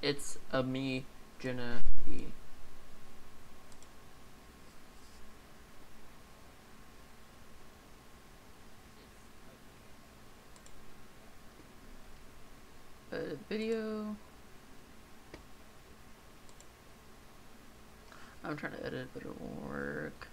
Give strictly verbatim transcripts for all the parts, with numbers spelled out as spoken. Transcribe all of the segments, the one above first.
It's a me, Jenna B. A video. I'm trying to edit, but it won't work.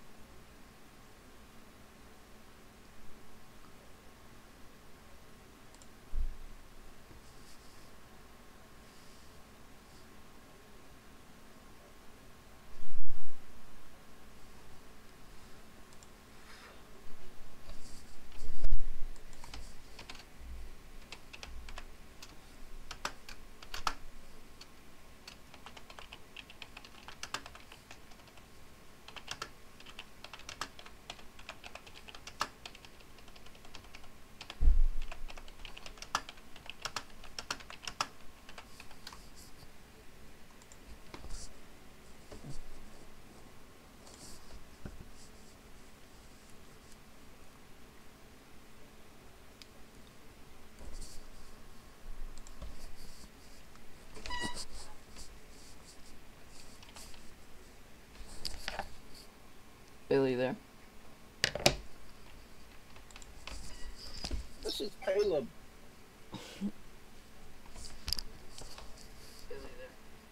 Billy there. This is Caleb. Billy there.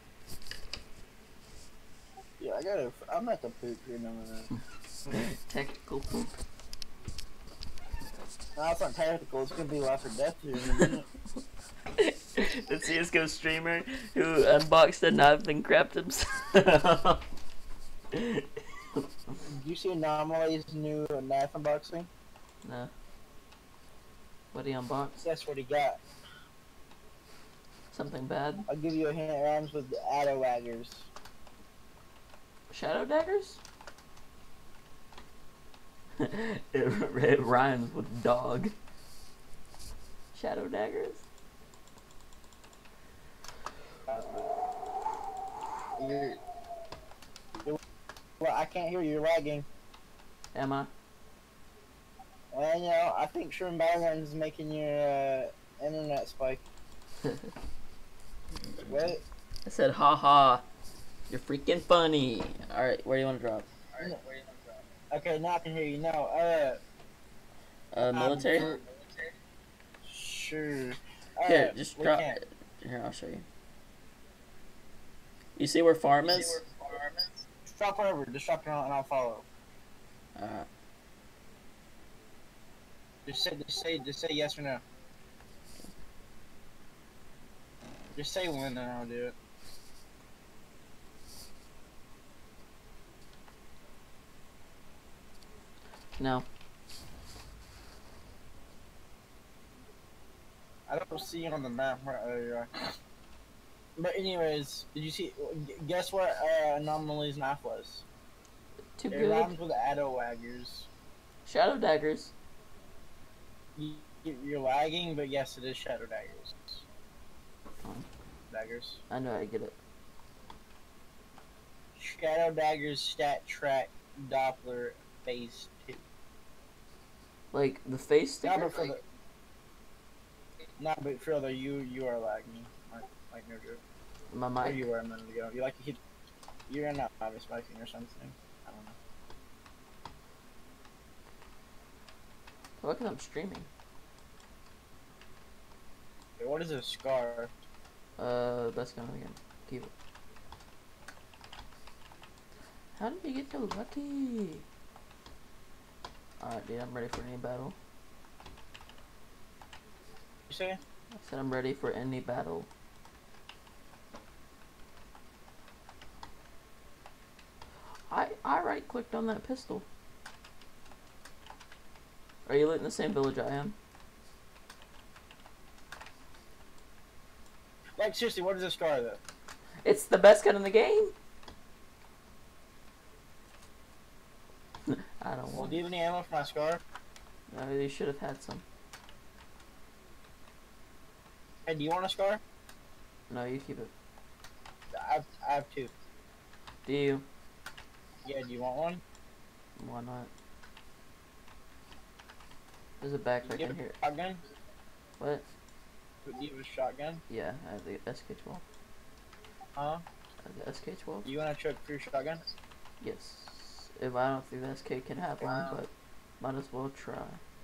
Yeah, I gotta. I'm at the poop here in a minute. Technical poop. No, it's not tactical. It's gonna be life or death here in a minute. The C S G O streamer who unboxed a knife and crapped himself. Did you see Anomaly's new knife unboxing? No. What he unboxed? Guess what he got? Something bad? I'll give you a hint. It rhymes with Adowaggers. Shadow daggers? it, it rhymes with dog. Shadow daggers? You're, you're, well, I can't hear you. You're lagging. Am I? And you know, I think Shroom Byron's making your uh, internet spike. What? I said, ha ha. You're freaking funny. Alright, where do you want to drop? Alright, where do you want to drop? Okay, now I can hear you. No, uh. Uh, military? Um, sure. Uh, Here, just drop can. it. Here, I'll show you. You see where farm is? See where farm is? Just drop wherever. Just drop it on and I'll follow. Uh, Just say, just say, just say yes or no. Just say when, and I'll do it. no. I don't see you on the map. Right, there you are. But anyways, did you see? Guess what uh, Anomaly's knife was? Too It good. rhymes with Adowaggers. Shadow daggers. You, you're lagging, but yes, it is Shadow Daggers. Oh, Daggers. I know I get it. Shadow Daggers Stat Track Doppler Phase two. Like the face Not sticker? but for the. Not but for the you you are lagging. Like like no joke. My Or mic. you were a minute ago. You like you keep. You're not obvious spiking or something. I don't know. Look, I'm streaming. Okay, what is a scar? Uh, that's gonna again. Keep it. How did you get so lucky? Alright, dude, I'm ready for any battle. You say? I said I'm ready for any battle. I I right clicked on that pistol. Are you in the same village I am? Like seriously, what is a scar though? It's the best gun in the game. I don't Well, want do you have any ammo for my scar? No, you should have had some. Hey, do you want a scar? No, you keep it. I have, I have two. Do you? Yeah, do you want one? Why not? There's a backpack You in have here. a shotgun? What? Do you have a shotgun? Yeah, I have the S K twelve. Huh? Uh, the S K twelve? You wanna check for your shotgun? Yes. If I don't think the S K can have one, Wow. but might as well try.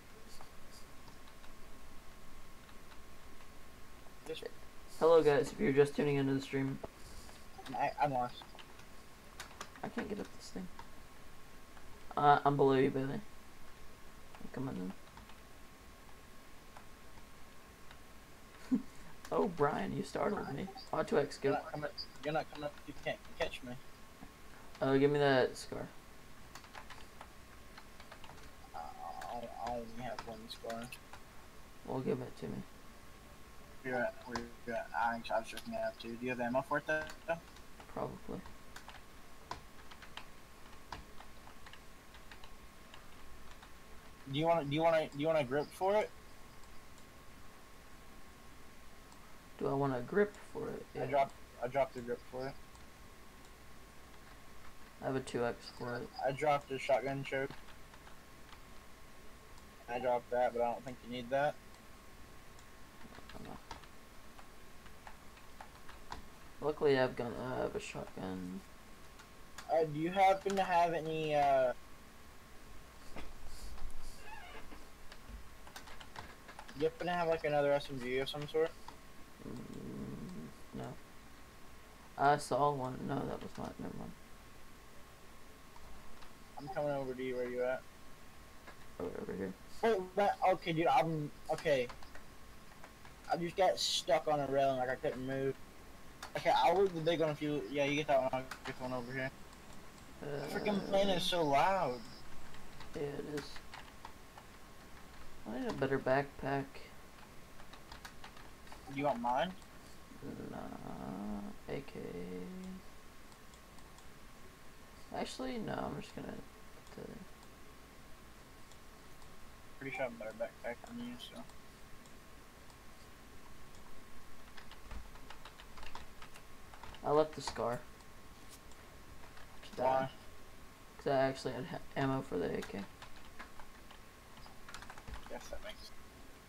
Just, Hello guys, if you're just tuning into the stream, I, I'm lost. I can't get up this thing. Uh, I'm below you, Billy. I'm coming in. Oh, Brian, you startled me. Auto X, You're go. not coming. You're not coming up. You can't catch me. Oh, give me that scar. Uh, I only have one score. Well, give it to me. You're at, where you're at. I, I was just looking at it too. Do you have ammo for it though? Probably. Do you want? Do you want to? Do you want a grip for it? Do I want a grip for it? I dropped. I dropped the grip for it. I have a two X for it. I dropped a shotgun choke. I dropped that, but I don't think you need that. Luckily, I've got I have a shotgun. Uh, do you happen to have any? Uh, do you happen to have like another S M G of some sort? Mm, no. I saw one. No, that was not. Never mind. I'm coming over to you. Where you at? Oh, over here. Oh, that, okay, dude. I'm okay. I just got stuck on a railing, like I couldn't move. Okay, I'll leave the big one if you. Yeah, you get that one. I'll get the one over here. Uh, The freaking plane is so loud. Yeah, it is. I need a better backpack. You want mine? Nah, A K. Actually, no. I'm just gonna. Get the... Pretty sure I'm better backpack than you, so. I left the scar. Why? Because I actually had ha ammo for the A K. Yes, that makes sense.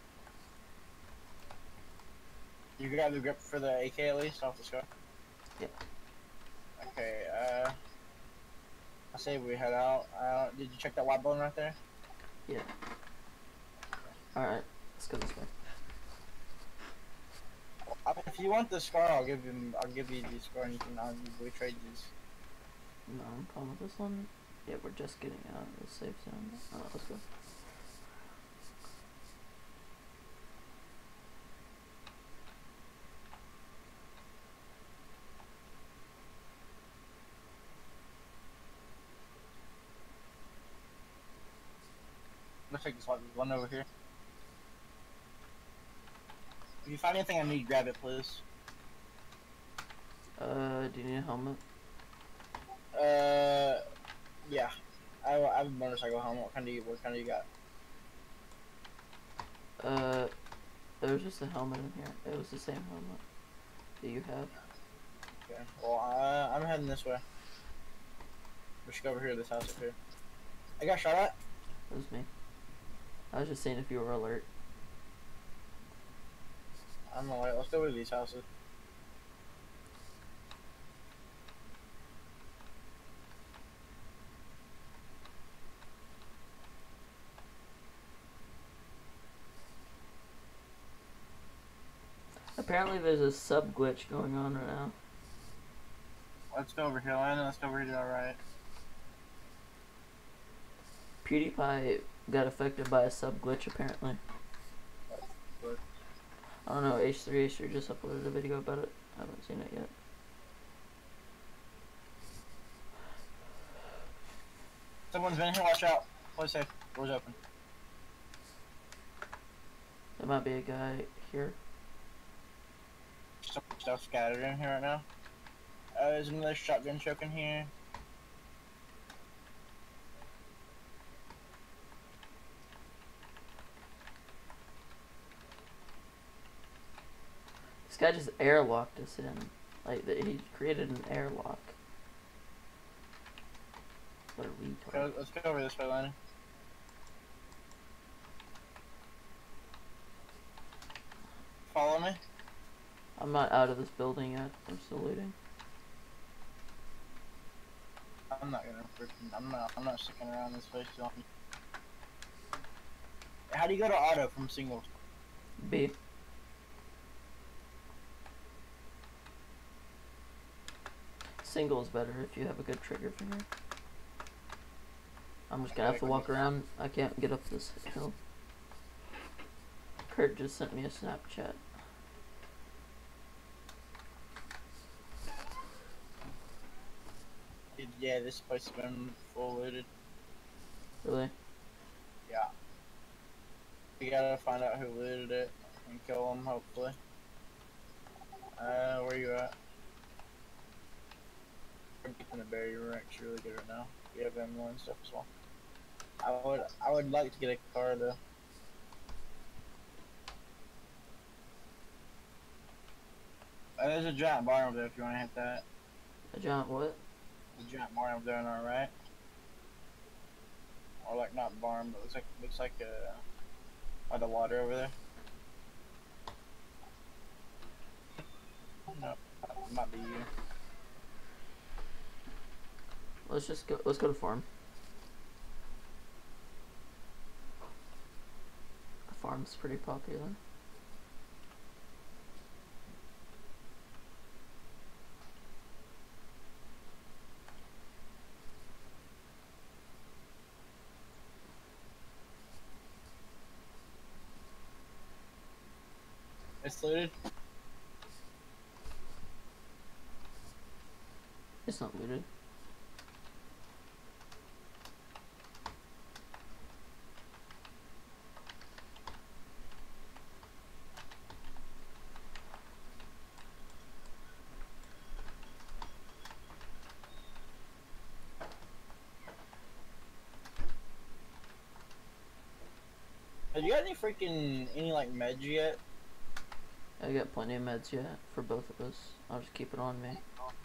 You got the grip for the A K at least off the scar? Yep. Okay, uh. I say we head out. Uh, did you check that white bone right there? Yeah. Alright, let's go this way. Uh, If you want the scar, I'll give you. I'll give you the scar, and you can I'll we trade these. No, I'm fine with this one. Yeah, we're just getting out of the safe zone. Alright, let's go. Let's take this one, one over here. If you find anything I need, grab it, please. Uh, do you need a helmet? Uh, yeah. I, I have a motorcycle helmet. What kind do you? What kind do you got? Uh, there's just a helmet in here. It was the same helmet that you have. Okay. Well, uh, I'm heading this way. We should go over here to this house up here. I got shot at. It was me. I was just seeing if you were alert. I'm alright. Let's go over to these houses. Apparently there's a sub glitch going on right now. Let's go over here, Landon. Let's go over here to our right. PewDiePie got affected by a sub glitch apparently. What? I don't know, H three H three just uploaded a video about it. I haven't seen it yet. Someone's been here. Watch out. Play safe. Doors open. There might be a guy here. Some stuff scattered in here right now. Uh, there's another shotgun choke in here. This guy just airlocked us in. Like, the, he created an airlock. What a retard. Go, let's go over this way, Landon. Follow me. I'm not out of this building yet. I'm still looting. I'm not gonna freaking. I'm not. I'm not sticking around this place too long. How do you go to auto from singles? B. Single is better if you have a good trigger finger. I'm just gonna have to walk around. I can't get up this hill. Kurt just sent me a Snapchat. Yeah, this place has been full looted. Really? Yeah. We gotta find out who looted it and kill them, hopefully. Uh, where you at? I'm getting the barrier ranks really good right now. We have ammo and stuff as well. I would, I would like to get a car though. Uh, there's a giant barn over there if you want to hit that. A giant what? The giant barn over there on our right. Or like not barn, but looks like looks like uh by the water over there. No, it might be you. Let's just go. Let's go to farm. The farm's pretty popular. It's looted. It's not looted. Have you got any freaking any like meds yet? I got plenty of meds yet for both of us. I'll just keep it on me.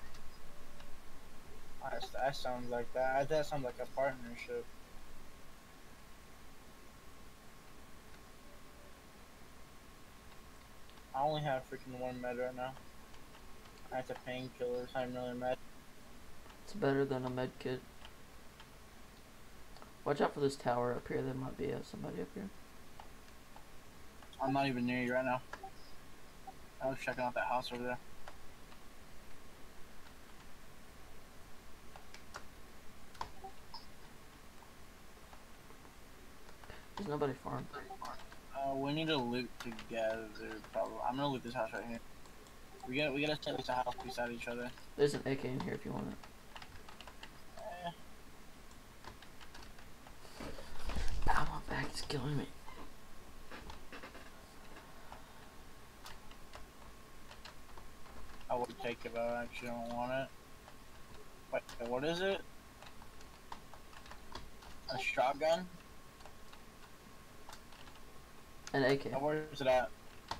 That, that sounds like that. That sounds like a partnership. I only have freaking one med right now. I have to painkillers. I'm really med. It's better than a med kit. Watch out for this tower up here. There might be uh, somebody up here. I'm not even near you right now. I was checking out that house over there. There's nobody farm. Uh, we need to loot together. Probably. I'm gonna loot this house right here. We got we gotta set this house beside each other. There's an A K in here if you want it. Eh. Ow, my back is killing me. I would take it, but I actually don't want it. Wait, what is it? A shotgun? An A K. Oh, where is it at?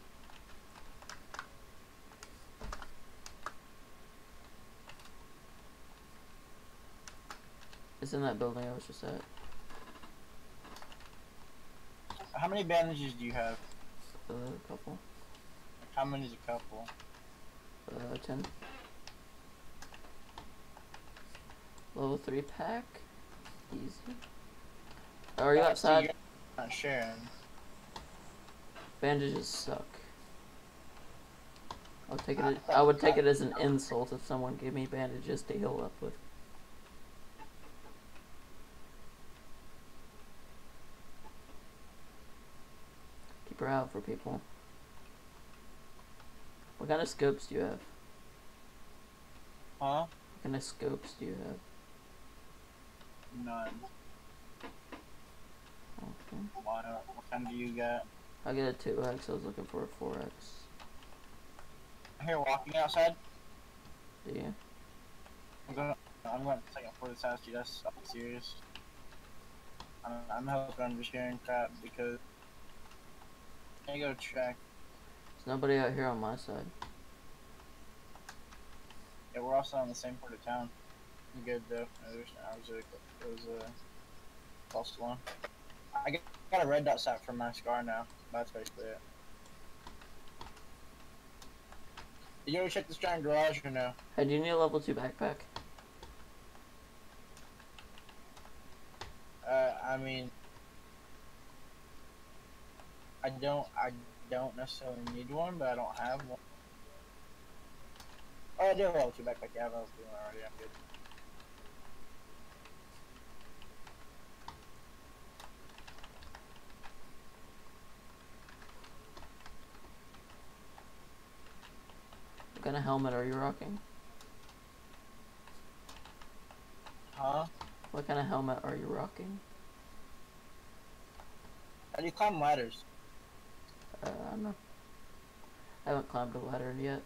It's in that building I was just at. How many bandages do you have? Uh, a couple. How many is a couple? Uh, ten. Level three pack. Easy. Oh, are you Uh, outside? see, you're not sharing. Bandages suck. I'll take it. I would take it as an insult if someone gave me bandages to heal up with. Keep her out for people. What kind of scopes do you have? Huh? What kind of scopes do you have? None. Okay. Why not? What kind do you got? I got a two X. I was looking for a four X. I'm here walking outside. Do you? I'm going. I'm going to take it for this house, dude. That's I'm serious. I'm, I'm hoping I'm just hearing crap because I go check. There's nobody out here on my side. Yeah, we're also on the same part of town. I'm good though. I was, I was, a, it was a close to one. I got got a red dot set for my scar now. That's basically it. Did you ever check this giant garage or no? Hey, do you need a level two backpack? I mean, I don't, I don't necessarily need one, but I don't have one. Oh, I do have a level two backpack. Yeah, I have a level two one already. I'm good. What kind of helmet are you rocking? Huh? What kind of helmet are you rocking? How do you climb ladders? Uh, I'm not. I haven't climbed a ladder yet.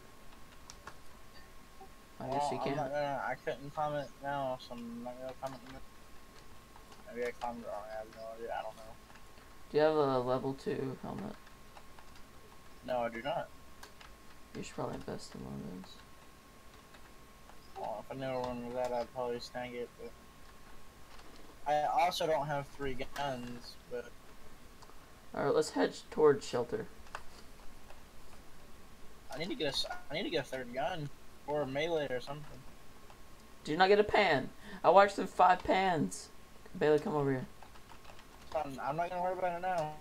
I guess Well, you I'm can't. not gonna, I couldn't climb it now, so I'm not gonna climb it. in a- Maybe I climbed it wrong. I have no idea. I don't know. Do you have a level two helmet? No, I do not. You should probably invest in one of those. Well, if I knew one was that, I'd probably snag it. But I also don't have three guns, but Alright, let's head towards shelter. I need to get a, s- I need to get a third gun or a melee or something. Do you not get a pan? I watched them five pans. Bailey, come over here. I'm, I'm not gonna worry about it now.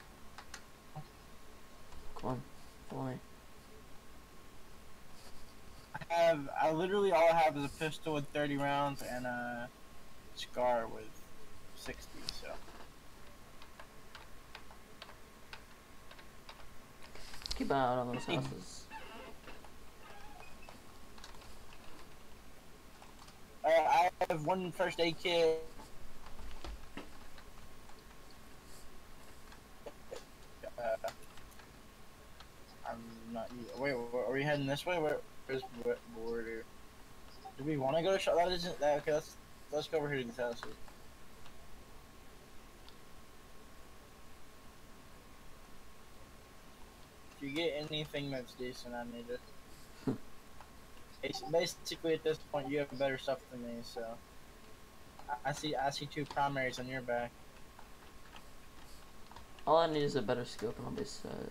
Come on, follow me. I have, I literally all I have is a pistol with thirty rounds and a scar with sixty. So Keep an eye out on those houses. uh, I have one first aid kit. Uh, I'm not. Wait, are we heading this way? Where, where's the border? Do we want to go to shop? That isn't that. Okay, let's let's go over here to these houses. If you get anything that's decent, I need it. Bas- Basically, at this point, you have better stuff than me, so I I see I see two primaries on your back. All I need is a better scope and I'll be set.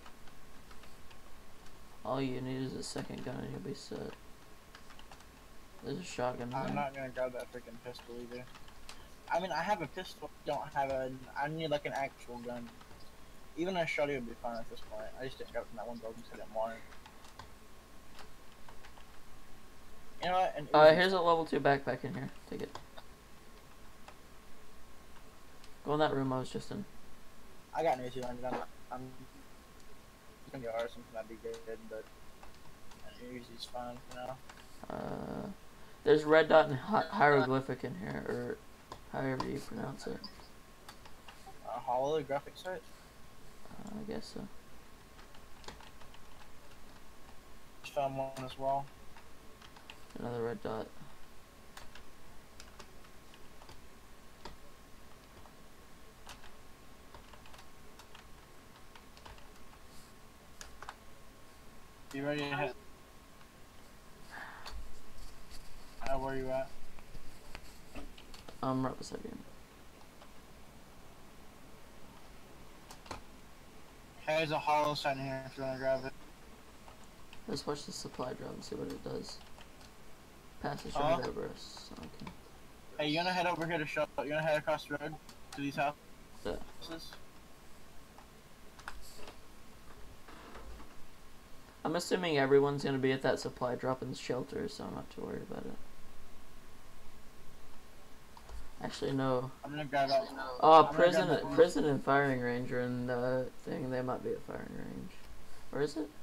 All you need is a second gun and you'll be set. There's a shotgun I'm there. not gonna grab that freaking pistol either. I mean, I have a pistol. Don't have a. I need like an actual gun. Even a shotty would be fine at this point. I just didn't grab it from that one building because I didn't want it. You know what? And Uh, here's a level two backpack in here. Take it. Go in that room I was just in. I got an Uzi gun. I'm. I'm gonna get or something that'd be good, but Uzi's fine for now. Uh, there's red dot and hi hieroglyphic in here, or however you pronounce it. A holographic site. Uh, I guess so. Just found one as well. Another red dot. You ready to hit? Uh, where you at? I'm right beside you. Okay, there's a hollow sign here if you wanna grab it. Let's watch the supply drop and see what it does. Passage Uh, right over us. Okay. Hey, you wanna head over here to show? You wanna head across the road to these houses? Yeah. I'm assuming everyone's gonna be at that supply drop in the shelter, so I'm not too worried about it. Actually, no. I'm gonna grab that. Oh, I'm prison, gonna grab that prison and firing range are in the thing. They might be at firing range. Or is it?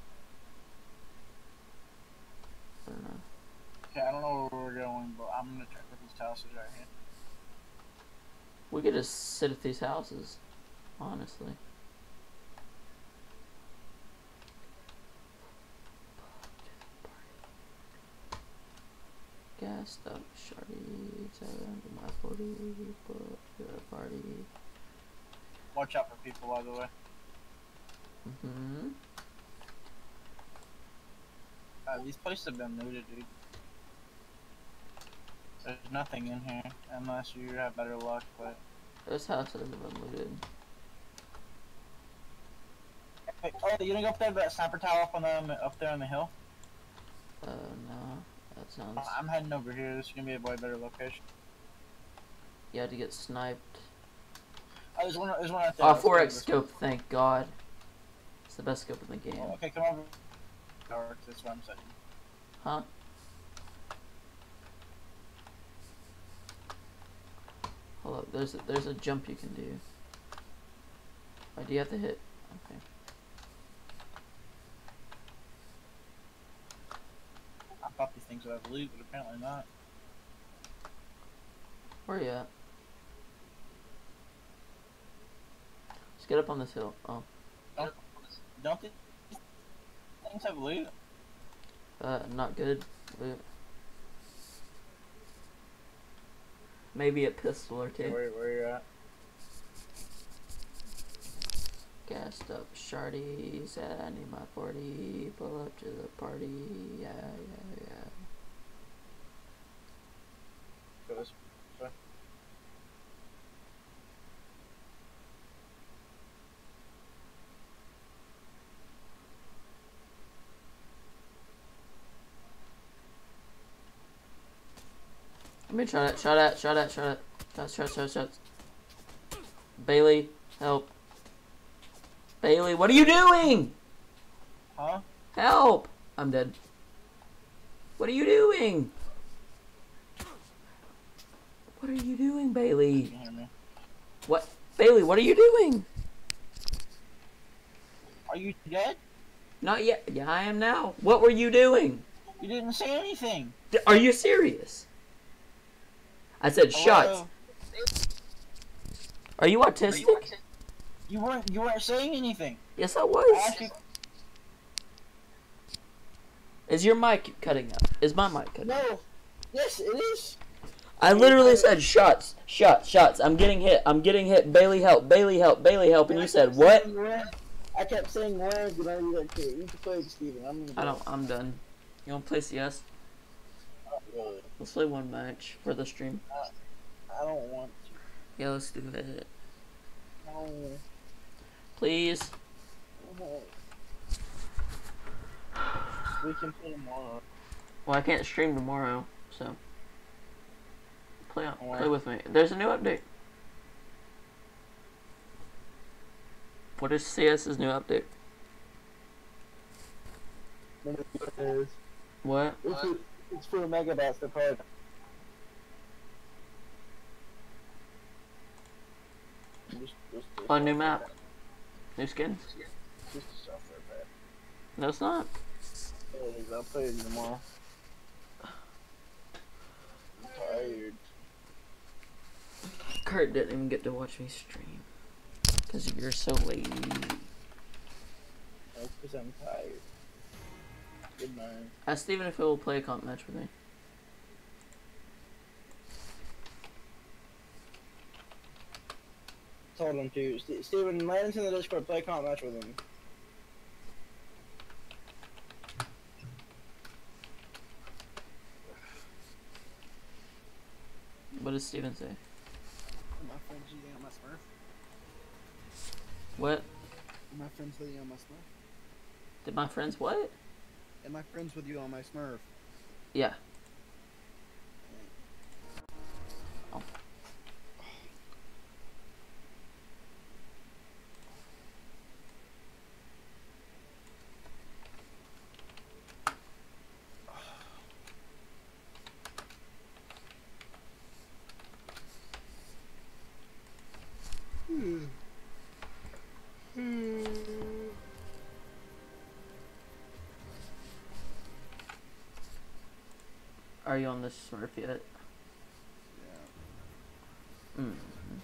I don't know. Okay, I don't know where we're going, but I'm gonna check with these houses right here. We could just sit at these houses, honestly. Gas up, shorty, seven, my forty, but you're a party. Watch out for people, by the way. Mm-hmm. Uh, these places have been looted, dude. There's nothing in here, unless you have better luck, but... This house hasn't been looted. Hey, oh, you didn't go up there to that sniper tower up on the, up there on the hill? Uh, no. That sounds... Uh, I'm heading over here. This is gonna be a way better location. You had to get sniped. Oh, there's one, there's one out there. Oh, Let's go four X this scope, thank God. It's the best scope in the game. way. Oh, okay, come over. Tower, that's what I'm saying. Huh? Hold up, there's a, there's a jump you can do. Why do you have to hit? Okay. I thought these things would have loot, but apparently not. Where are you at? Let's get up on this hill. Oh. Don't, don't these things have loot? Uh, not good. Loot. Maybe a pistol or two. Where, where you at? Gassed up shardies. I need my forty. Pull up to the party. Yeah, yeah, yeah. Go this way. Let me try that. Shot at. Shot at. Shot at. Shots. Shots. Shots. Shots. Bailey, help. Bailey, what are you doing? Huh? Help! I'm dead. What are you doing? What are you doing, Bailey? You can hear me. What? Bailey, what are you doing? Are you dead? Not yet. Yeah, I am now. What were you doing? You didn't say anything. D- Are you serious? I said shots. Hello? Are you autistic? You weren't. You weren't saying anything. Yes, I I was. asked you- Is your mic cutting out? Is my mic cutting out? No. Yes, it is. I literally said shots, shots, shots. I'm getting hit. I'm getting hit. Bailey, help. Bailey, help. Bailey, help. And you said what? I kept saying words, but I was like, "Okay, you can play with Steven. I'm gonna I don't. I'm done. You want to play C S? Not really. Let's play one match for the stream. I don't want Yeah, let's do it. to. No. Please. No. We can play tomorrow. Well, I can't stream tomorrow, so play on, Alright. play with me. There's a new update. What is CS's new update? What? It's for, it's for Megabots to play. Just, just, just Oh, new map. New skin? Just a software pack. No, it's not. Anyways, I'll play it tomorrow. I'm tired. Kurt didn't even get to watch me stream. Because you're so lazy. That's because I'm tired. Good night. Ask Steven if he will play a comp match with me. Told him to. St Steven, land into the Discord, play comp match with him. What does Steven say? My friends you on my Smurf. What? My friends with you on my Smurf. Did my friends what? Am I friends with you on my Smurf? Yeah. Oh. Hmm. Hmm. Are you on this Smurf yet? Yeah. Mm.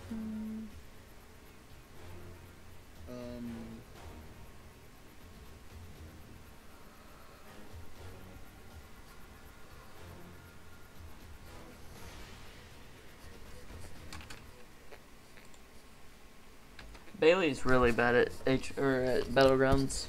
Um. Bailey's really bad at H or at Battlegrounds.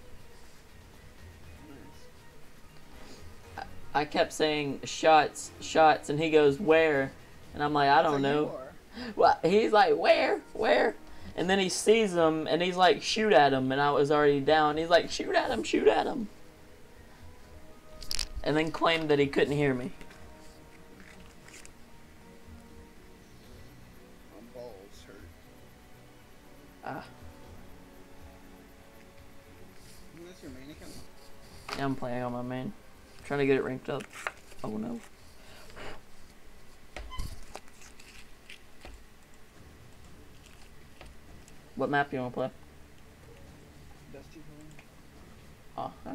Nice. I kept saying shots, shots, and he goes where, and I'm like I don't So you know. are. Well, he's like where, where, and then he sees him and he's like shoot at him, and I was already down. He's like shoot at him, shoot at him, and then claimed that he couldn't hear me. My balls hurt. Ah, Is this your main account? yeah, I'm playing on my main. Trying to get it ranked up. Oh no. What map do you want to play? Dusty Oh, okay.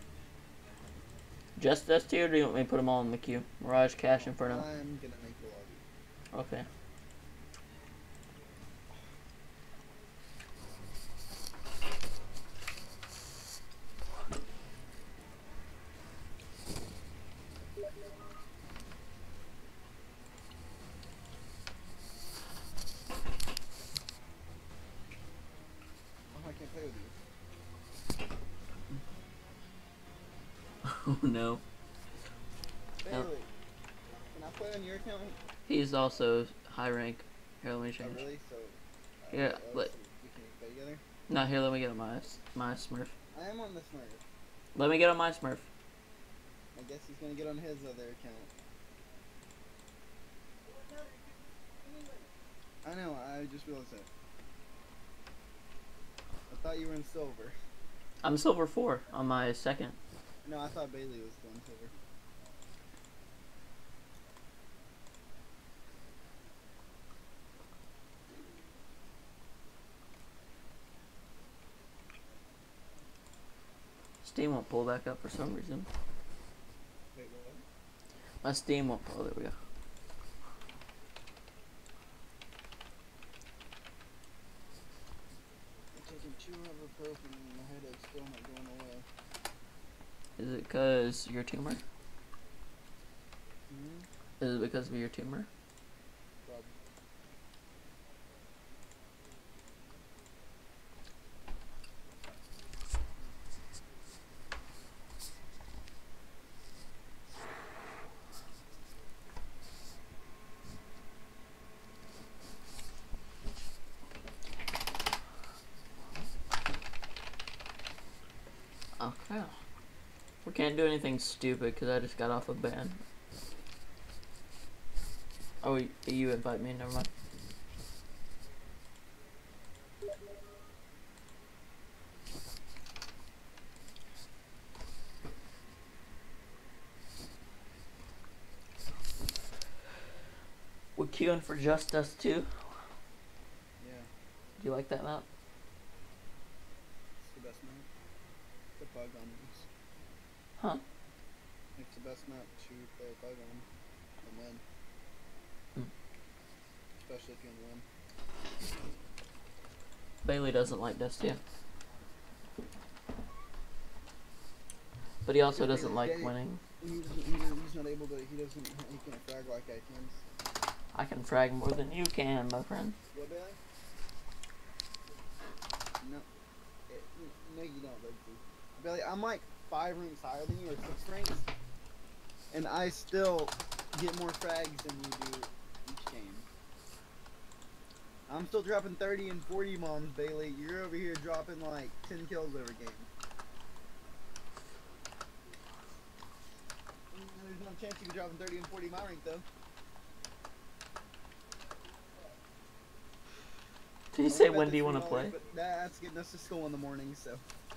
Just Dusty, or do you want me to put them all in the queue? Mirage, Cash, Inferno. I'm gonna make the lobby. Okay. Oh, I can't play with you. Oh no. Bailey, Yep. can I play on your account? He's also high rank. Here, let me Oh, change. really? So. uh, Yeah, oh, but- so we can play together? No, here, let me get on my my Smurf. I am on the Smurf. Let me get on my Smurf. I guess he's gonna get on his other account. I know, I just realized that. I thought you were in silver. I'm silver four on my second. No, I thought Bailey was still in silver. Steam won't pull back up for some reason. Wait, what? My Steam won't pull. There we go. I'm taking two ibuprofen and my headache's still not going away. Is it because your tumor? Hmm? Is it because of your tumor? Probably. Okay. We can't do anything stupid because I just got off a ban. Oh, you, you invite me. Never mind. We're queuing for Just Us two. Yeah, Do you like that map? it's the best map. The bug on this. Huh? It's the best map to play a bug on and win. Hmm. Especially if you want to win. Bailey doesn't like Dusty. But he also doesn't like winning. He's, he's not able to, he doesn't, he can't frag like I can. I can frag more than you can, my friend. What, Bailey? No. It, no, you don't, Bailey. Bailey, I'm like five ranks higher than you, or six ranks. And I still get more frags than you do each game. I'm still dropping thirty and forty bombs, Bailey. You're over here dropping like ten kills every game. There's no chance you can drop in thirty and forty my rank though. Did you I say would bet when the do you want to three play? dollars, But that's getting us to school in the morning, so.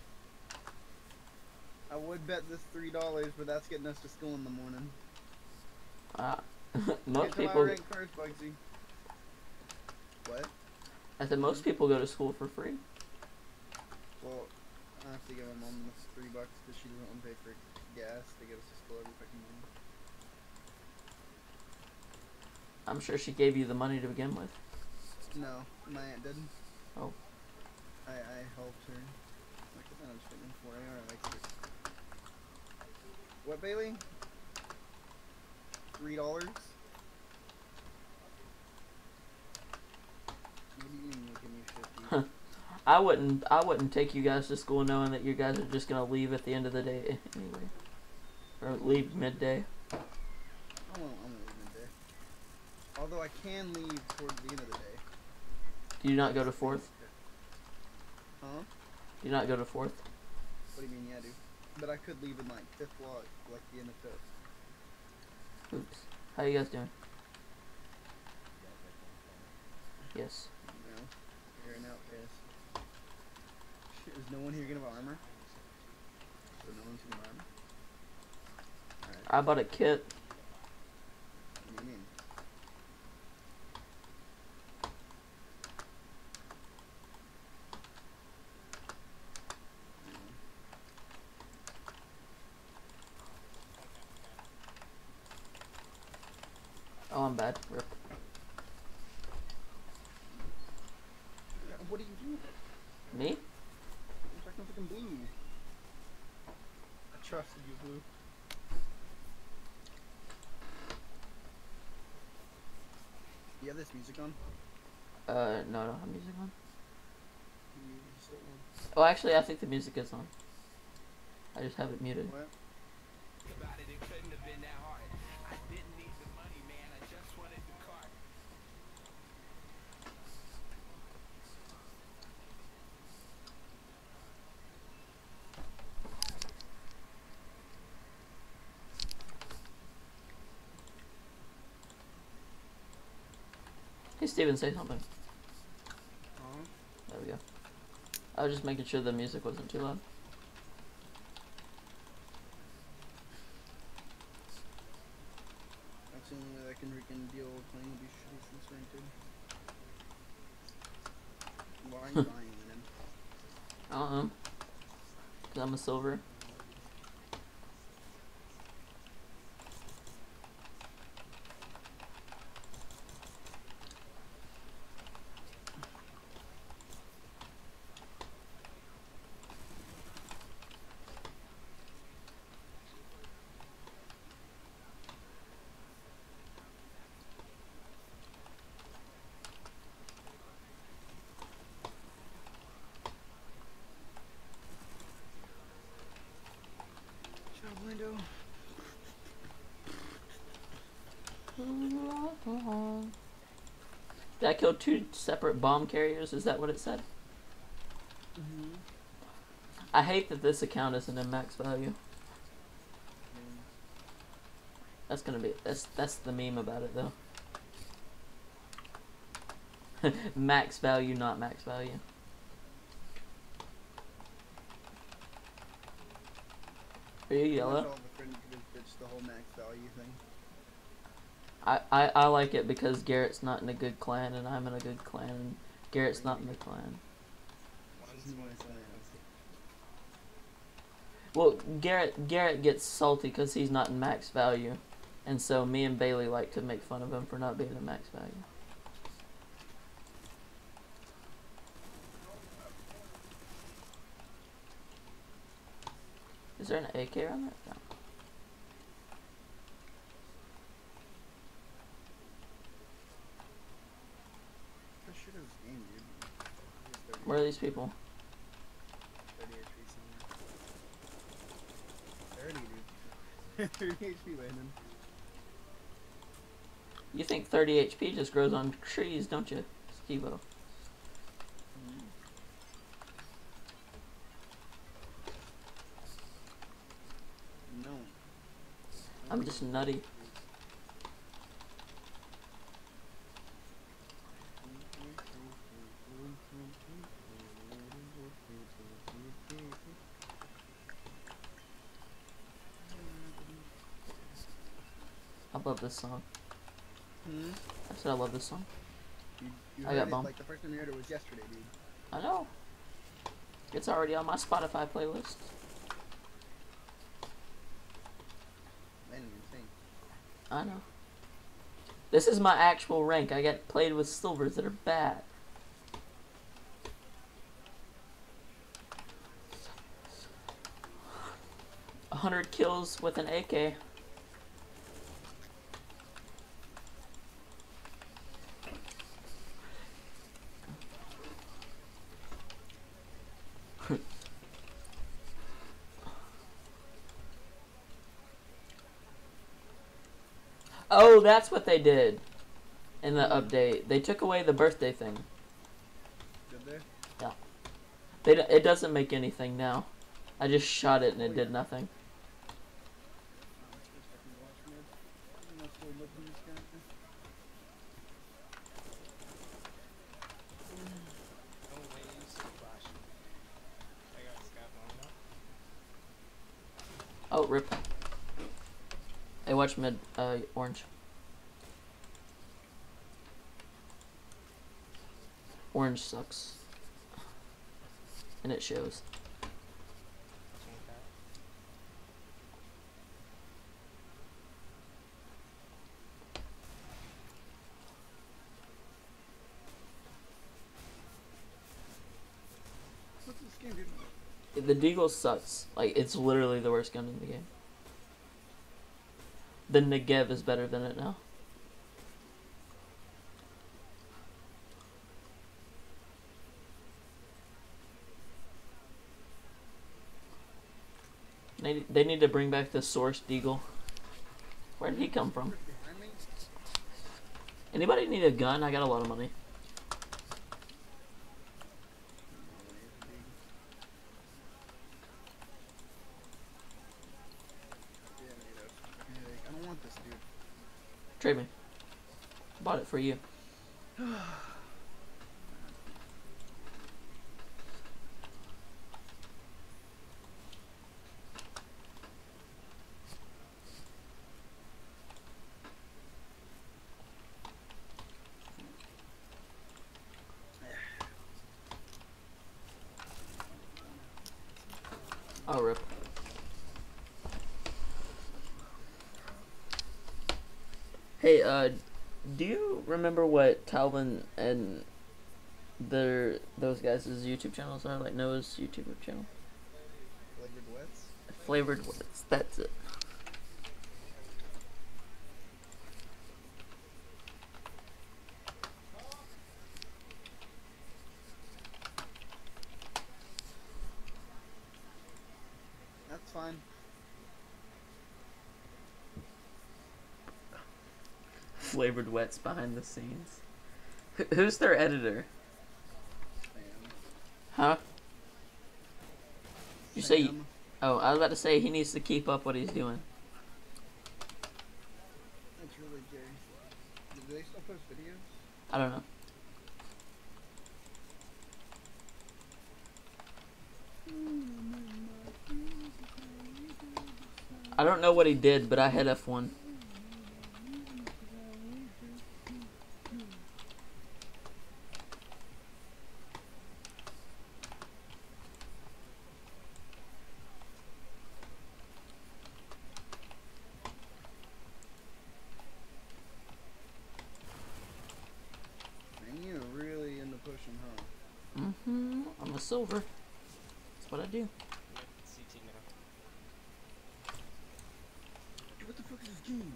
I would bet this three dollars, but that's getting us to school in the morning. Uh, Get most to my people. rank first, Bugsy. What? I said most people go to school for free. Well, I have to give my mom this three bucks because she doesn't want to pay for gas to get us to school every fucking morning. I'm sure she gave you the money to begin with. No, my aunt didn't. Oh. I, I helped her. Like, I was getting four A R, I liked it. What, Bailey? Three dollars? What do you mean you give me fifty? I wouldn't. I wouldn't take you guys to school knowing that you guys are just gonna leave at the end of the day anyway, or leave midday. I won't, I'm gonna leave midday. Although I can leave towards the end of the day. Do you not go to fourth? Huh? Do you not go to fourth? What do you mean, yeah, I do? But I could leave in like fifth block, like the end of fifth. Oops. How you guys doing? Yes. You know? You're an outcast. Is no one here gonna have armor? So no one's gonna have armor? Alright. I bought a kit. What do you mean? Oh, I'm bad. Rip. What do you do? Me? You're fucking fucking blue. I trusted you, blue. You have this music on? Uh, no, I don't have music on. You, you still on? Oh, actually, I think the music is on. I just have it muted. What? About it, it couldn't have been that hard. I didn't need the money, man. I just wanted the car. Hey, Steven, say something. Huh? There we go. I was just making sure the music wasn't too loud. That's the only way I can freaking deal with playing will be shitty since ranked. Why are you buying them? I don't know. Cause I'm a silver. Shut up, window. Did I kill two separate bomb carriers? Is that what it said? Mm-hmm. I hate that this account isn't in max value. That's gonna be that's that's the meme about it though. Max value, not max value. Are you yellow? All the friends give his bitch the whole max value thing. I, I, I like it because Garrett's not in a good clan and I'm in a good clan and Garrett's not in the clan. Well, Garrett Garrett gets salty because he's not in max value, and so me and Bailey like to make fun of him for not being in max value. Is there an A K around there? No. What shit is this game, dude? Where are these people? thirty H P somewhere. thirty, dude. thirty H P, Landon. You think thirty H P just grows on trees, don't you, Skibo? No. I'm just nutty. I love this song. Hmm? I said I love this song. You, you I heard got it, bummed. like the first time you heard it was yesterday, dude. I know. It's already on my Spotify playlist. Landon, insane. I know. This is my actual rank. I get played with silvers that are bad. A hundred kills with an A K. Oh, that's what they did in the update. They took away the birthday thing. Did they? Yeah. They d it doesn't make anything now. I just shot it and it did nothing. Oh, rip. Hey, watch mid, uh, orange. Orange sucks. And it shows. What's this game doing? The Deagle sucks. Like, it's literally the worst gun in the game. The Negev is better than it now. They, they need to bring back the Source Deagle. Where did he come from? Behind me? Anybody need a gun? I got a lot of money. Yeah, Nato. I don't want this, dude. Trade me. Bought it for you. Oh, rip. Hey, uh, do you remember what Talvin and their those guys' YouTube channels are? Like Noah's YouTube channel? Flavored wets? Flavored Words. That's it. That's fine. Flavored Wets behind the scenes. Wh- who's their editor? Sam. Huh? You say? Sam. Oh, I was about to say he needs to keep up what he's doing. That's really gay. Do they still post videos? I don't know. I don't know what he did, but I had F one. Man, you're really into pushing, huh? Mm-hmm. I'm a silver. That's what I do. C T now. Dude, what the fuck is this game?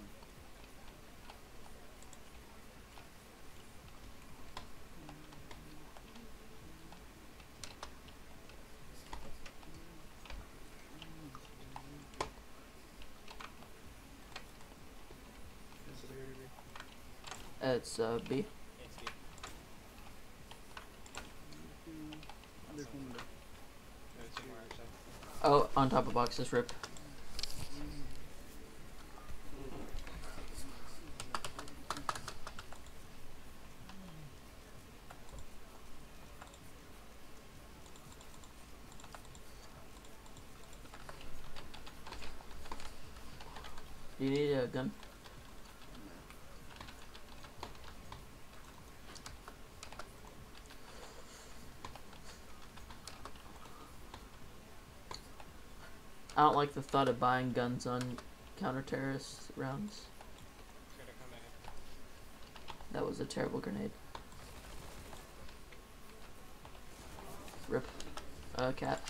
It's uh, B. H D. There's one there. There's two more actually. Oh, on top of boxes, rip. Do you need a gun? I don't like the thought of buying guns on counter-terrorist rounds. Gonna come in. That was a terrible grenade. Rip. Uh, cat.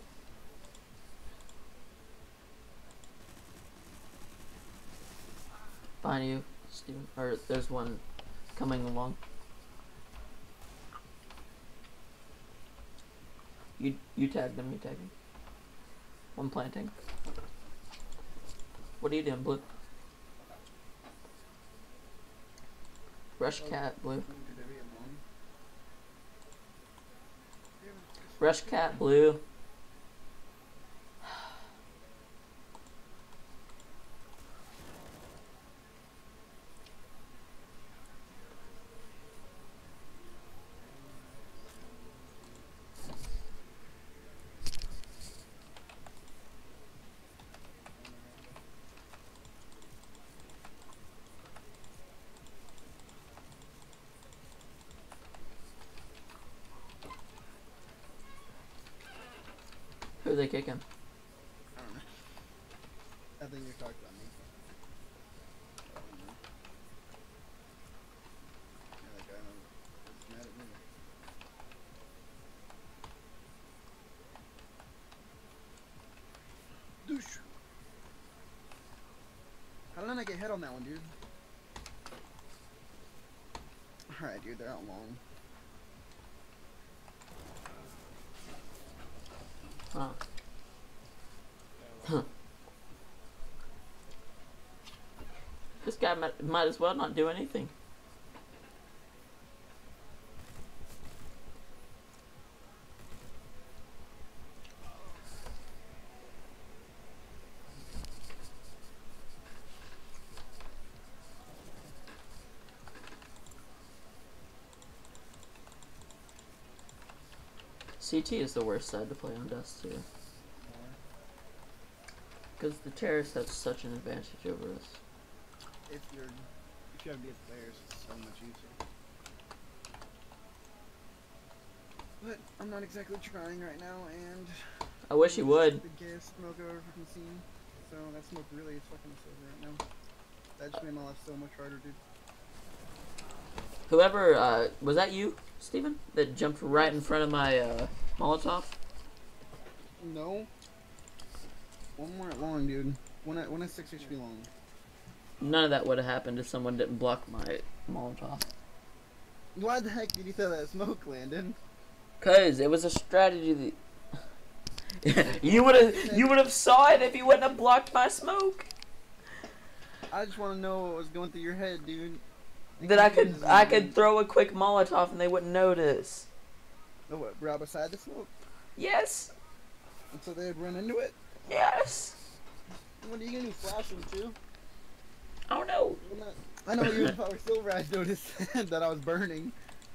Behind you, Steven. Or there's one coming along. You you tagged him. You tagged him. One planting. What are you doing, Blue? Rush cat, Blue. Dude, they be alone. Rush cat, Blue. did they kick him? I don't know. I think you're talking about me. I don't know. Yeah, that guy was mad at me. Douche. How did I not get hit on that one, dude? Alright, dude, they're out long. Huh. Yeah, well, This guy might, might as well not do anything. C T is the worst side to play on Dust too. Because the terrorists have such an advantage over us. If you're, if you have to be a players, it's so much easier. But I'm not exactly trying right now, and I wish he would. the gayest smoke I've ever fucking seen. So that smoke really is fucking us over right now. That just made my life so much harder, dude. Whoever, uh, was that you, Steven? That jumped right in front of my, uh, Molotov? No. One more at long, dude. One at one at six H P long. None of that would have happened if someone didn't block my Molotov. Why the heck did you throw that smoke, Landon? Cause it was a strategy that you would have you would have saw it if you wouldn't have blocked my smoke. I just want to know what was going through your head, dude. That I could I could throw a quick Molotov and they wouldn't notice. Oh, what? Right beside the smoke, Yes, and so they'd run into it. yes. What are you gonna do? Flash them too? Oh no. I'm not- I know you and Power Silver. I noticed that I was burning.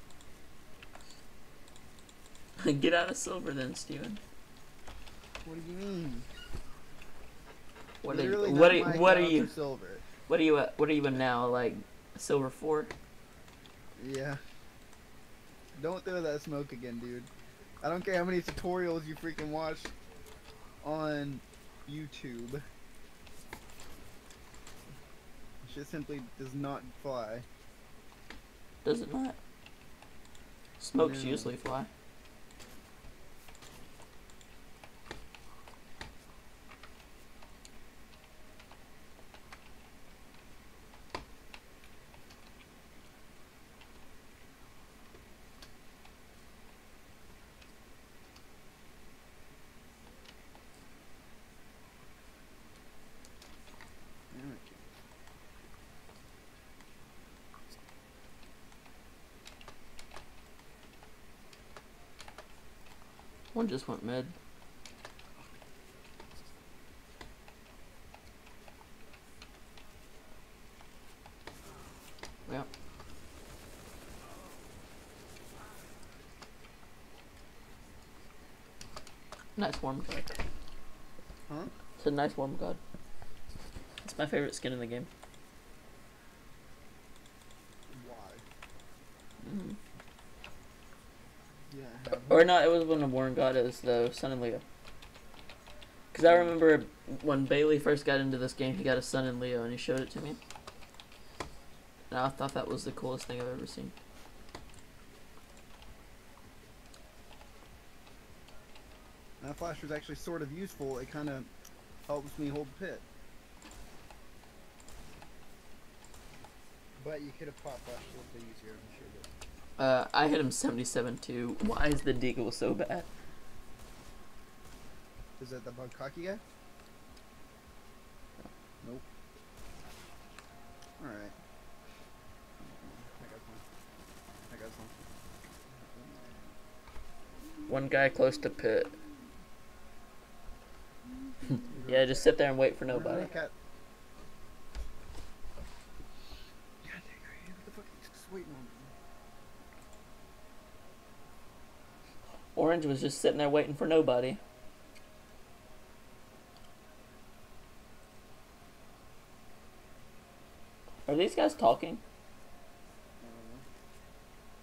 Get out of silver then, Steven. What do you mean? What are Literally you, what not are, my what are God you for Silver. what are you at, what are you in now, like silver four? Yeah. Don't throw that smoke again, dude. I don't care how many tutorials you freaking watch on YouTube. Shit simply does not fly. Does it not? Smokes No. usually fly. One just went mid. Yeah. Nice warm guard. Huh? It's a nice warm guard. It's my favorite skin in the game. Why? Mm. Yeah. I have- Or not, it was when Warren got it, was the Sun and Leo. Because I remember when Bailey first got into this game, he got a Sun and Leo and he showed it to me. And I thought that was the coolest thing I've ever seen. That flash was actually sort of useful. It kind of helps me hold the pit. But you could have popped flash a little bit easier, I'm sure. But Uh, I hit him seventy-seven too. Why is the deagle so bad? is that the bug cocky guy? Nope. Alright. I got one. I got one. One guy close to pit. Yeah, just sit there and wait for nobody. Cat. God dang, what the fuck are you just waiting on? Orange was just sitting there waiting for nobody. Are these guys talking?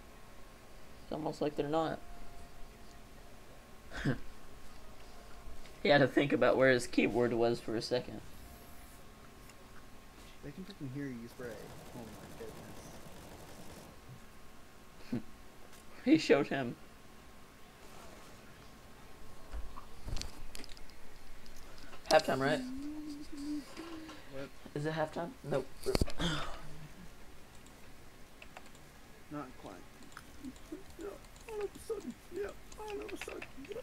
It's almost like they're not. He had to think about where his keyboard was for a second. They can freaking hear you spray. Oh my goodness. He showed him. Halftime, right? What? Is it halftime? Nope. Not quite. Yeah, all of a sudden. Yeah, all of a sudden. Yeah.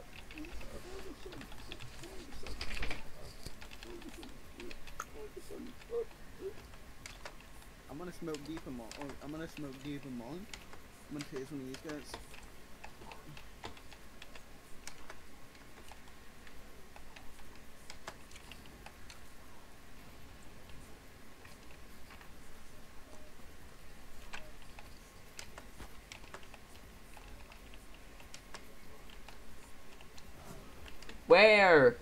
I'm gonna smoke deep and Mullen. Oh, I'm gonna smoke deep and Mullen. I'm gonna taste one of these guys. Where?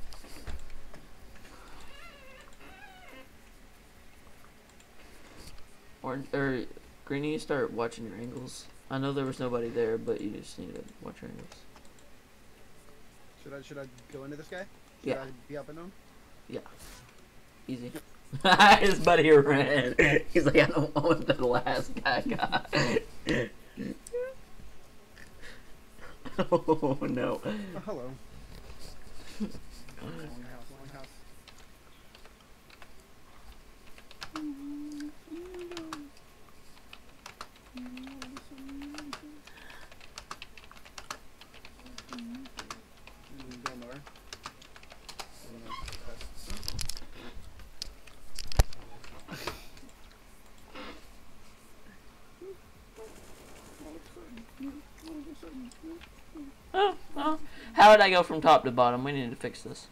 Or, or Greeny, you start watching your angles. I know there was nobody there, but you just need to watch your angles. Should I should I go into this guy? Should Yeah. I be up and on? Easy. His buddy ran. He's like, I don't want what the last guy got. Oh no. Oh, hello. Long house, long house. Mm, go nowhere. Oh, no. Oh, oh. How did I go from top to bottom? We need to fix this.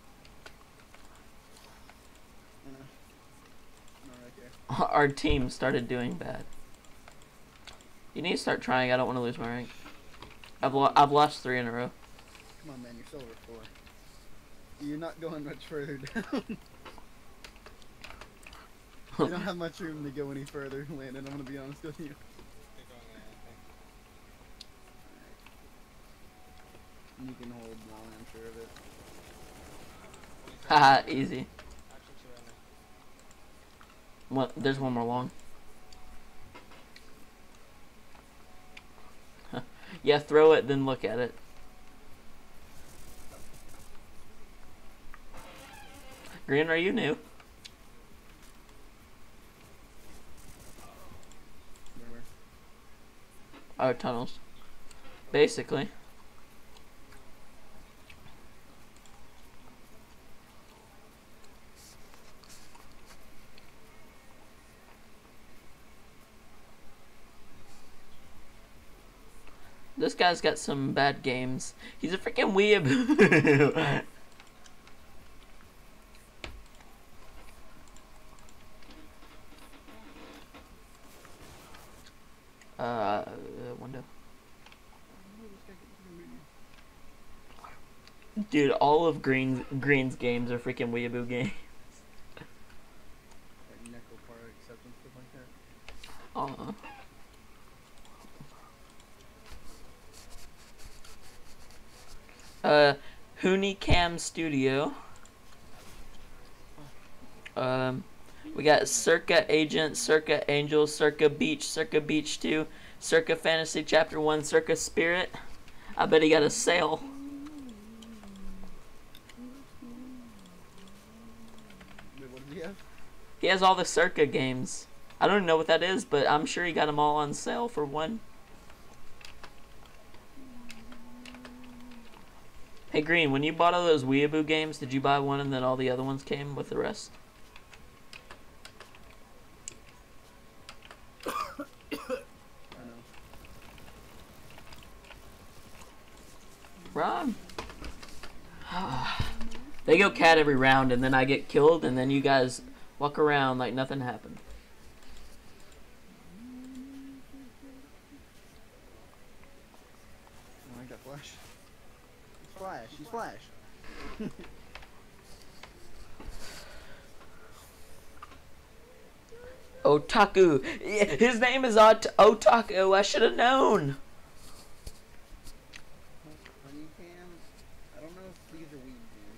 Uh, no, right there. Our team started doing bad. You need to start trying. I don't want to lose my rank. I've lo I've lost three in a row. Come on, man, you're silver four. You're not going much further down. You don't have much room to go any further, Landon. I'm gonna be honest with you. They're going there, I think. You can hold long, I'm sure of it. Haha, easy. Actually, two right now. One, there's one more long. Yeah, throw it, then look at it. Green, are you new? Where? Our tunnels. Basically. This guy's got some bad games. He's a freaking weeaboo. uh, window. Dude, all of Green's Green's games are freaking weeaboo games. Like Necro Part acceptance, stuff like that. Uh. Uh, Hoonicam Studio. Um, we got Circa Agent, Circa Angel, Circa Beach, Circa Beach two, Circa Fantasy Chapter one, Circa Spirit. I bet he got a sale. Wait, what did he have? He has all the Circa games. I don't even know what that is, but I'm sure he got them all on sale for one. Hey Green, when you bought all those weeaboo games, did you buy one and then all the other ones came with the rest? I know. Ron. They go cat every round and then I get killed and then you guys walk around like nothing happened. I like that flash. It's flash, he's flash. Otaku. His name is Ot Otaku. I should have known. Honey cam. I don't know if these are weed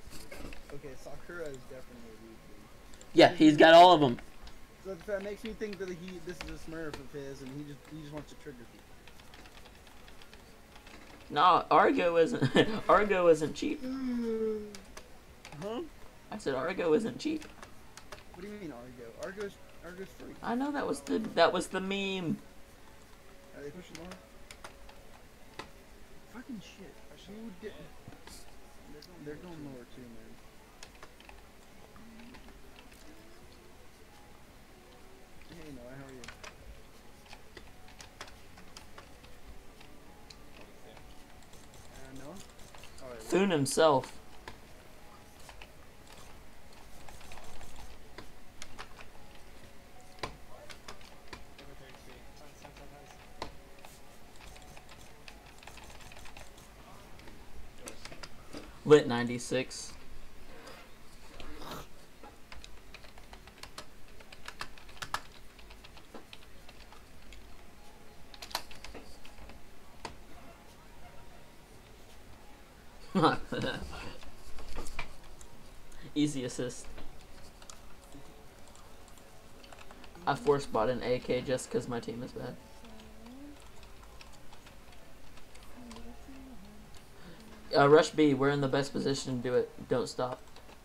Yeah, he's got all of them. So that makes me think that he this is a Smurf of his, and he just he just wants to trigger people. No, Argo isn't. Argo isn't cheap. Huh? I said Argo isn't cheap. What do you mean Argo? Argo's Argo's free. I know that was the that was the meme. Are they pushing lower? Fucking shit. Who did? They're going lower too, man. Hey Noah, how are you? Uh, Noah? Alright. Thune himself. Lit ninety-six. Easy assist. I force bought an A K just because my team is bad. Uh, rush B, we're in the best position to do it. Don't stop.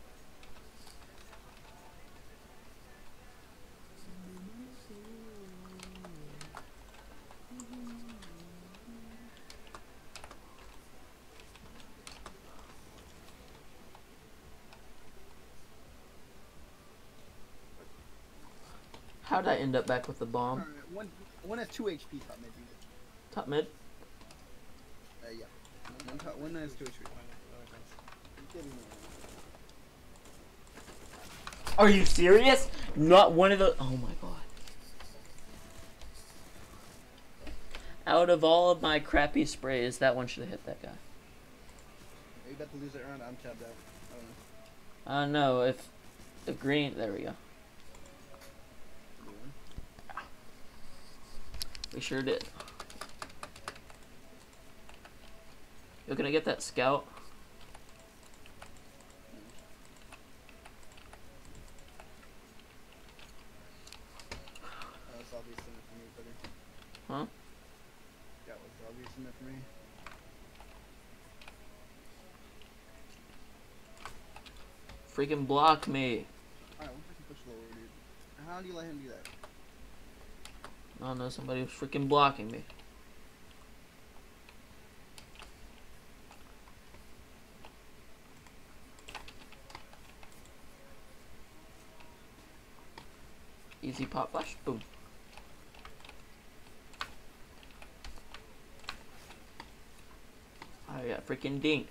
How'd I end up back with the bomb? Alright, one one has two H P top mid. Top mid? Uh, yeah. One, top, one has two H P. Are you serious? Not one of the. Oh my god. Out of all of my crappy sprays, that one should have hit that guy. Are you about to lose that round? I'm tapped out. I don't know. I don't know if the green. There we go. We sure did. Yo, can I get that scout? That was obvious enough for me, buddy. Huh? That was obvious enough for me. Freaking block me. Alright, what if I can push lower, dude? How do you let him do that? Oh no, somebody was freaking blocking me. Easy pop flash, boom. I got freaking dinked.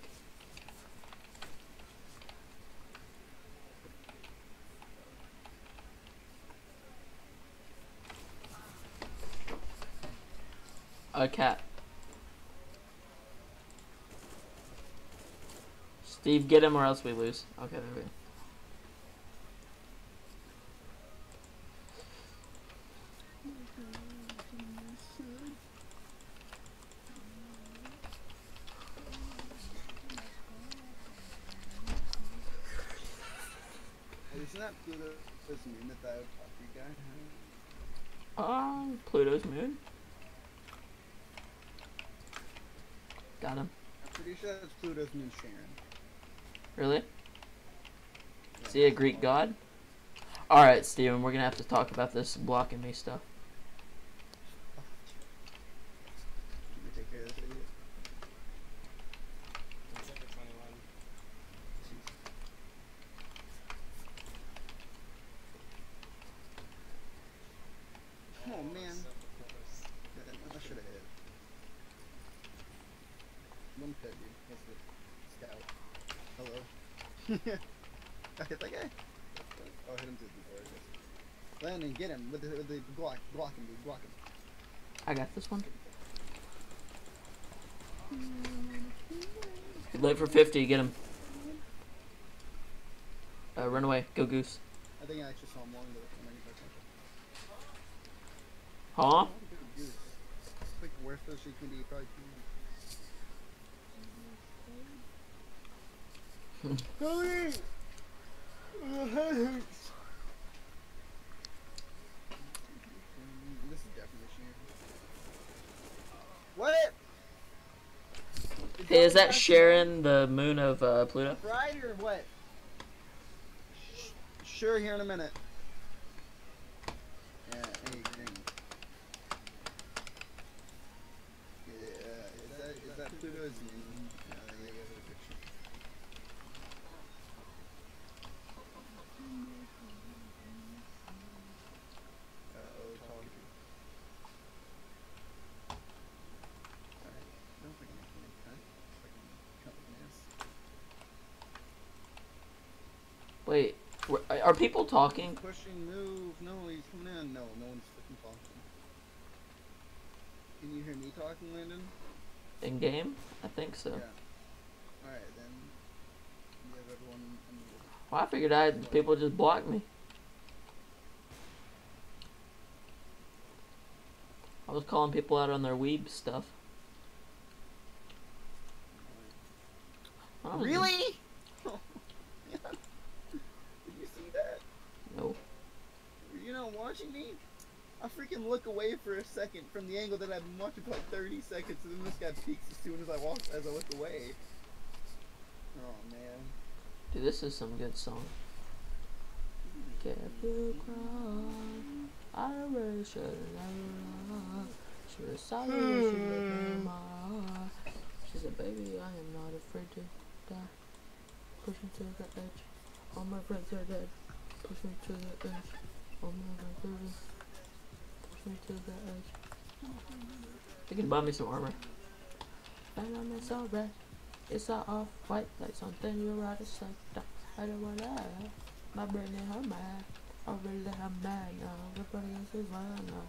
A cat. Steve, get him or else we lose. Okay, there we go. Isn't that Pluto this moon that that top guy had? Um, Pluto's moon. Got him. I'm pretty sure that's Pluto's moon Sharon. Really? Yeah, Is he a Greek god? Alright, Steven, we're gonna have to talk about this blocking me stuff. Let me take care of this idiot. Oh man. I should have hit. One pit, dude. That's the scout. Hello. I hit that guy? Oh, I hit him through the door, I guess. Landon, get him with the, with the block. Block him, dude. Block him. I got this one. Late for fifty, get him. Uh, run away, go Goose. I think I actually saw him long ago. Huh? Goose. It's like the worst fish you can be, probably. Ellie! Uh, head hurts. Hey, is that That's Sharon, the moon of uh, Pluto? Fried or what? Sh- Sure, here in a minute. Yeah, hey, green. Yeah, is that, is that Pluto's moon? Yeah, yeah, yeah, the picture. Uh-oh, talking. Alright, don't think I'm making a cut. Fucking cut this. Wait, were- are people talking? Pushing, move. No, he's coming in. No, no one's fucking talking. Can you hear me talking, Landon? In game? I think so. Yeah. Alright, then. You have everyone unmuted. Well, I figured I people just blocked me. I was calling people out on their weeb stuff. I was- Really? Did you see that? No. Were you not watching me? I freaking look away for a second from the angle that I've been watching for like thirty seconds, and then this guy peeks as soon as I walk, as I look away. Oh man. Dude, this is some good song. Careful cross, I really should have. She was sorry when she looked in my heart. She said, baby, I am not afraid to die. Push me to the edge. All my friends are dead. Push me to the edge. All my friends are dead. Push me to the edge. You can buy me some armor. And I'm so red. It's all off white like something you write a like that. I don't want that. My brain in her mind. I really am mad now. Everybody else is wild now.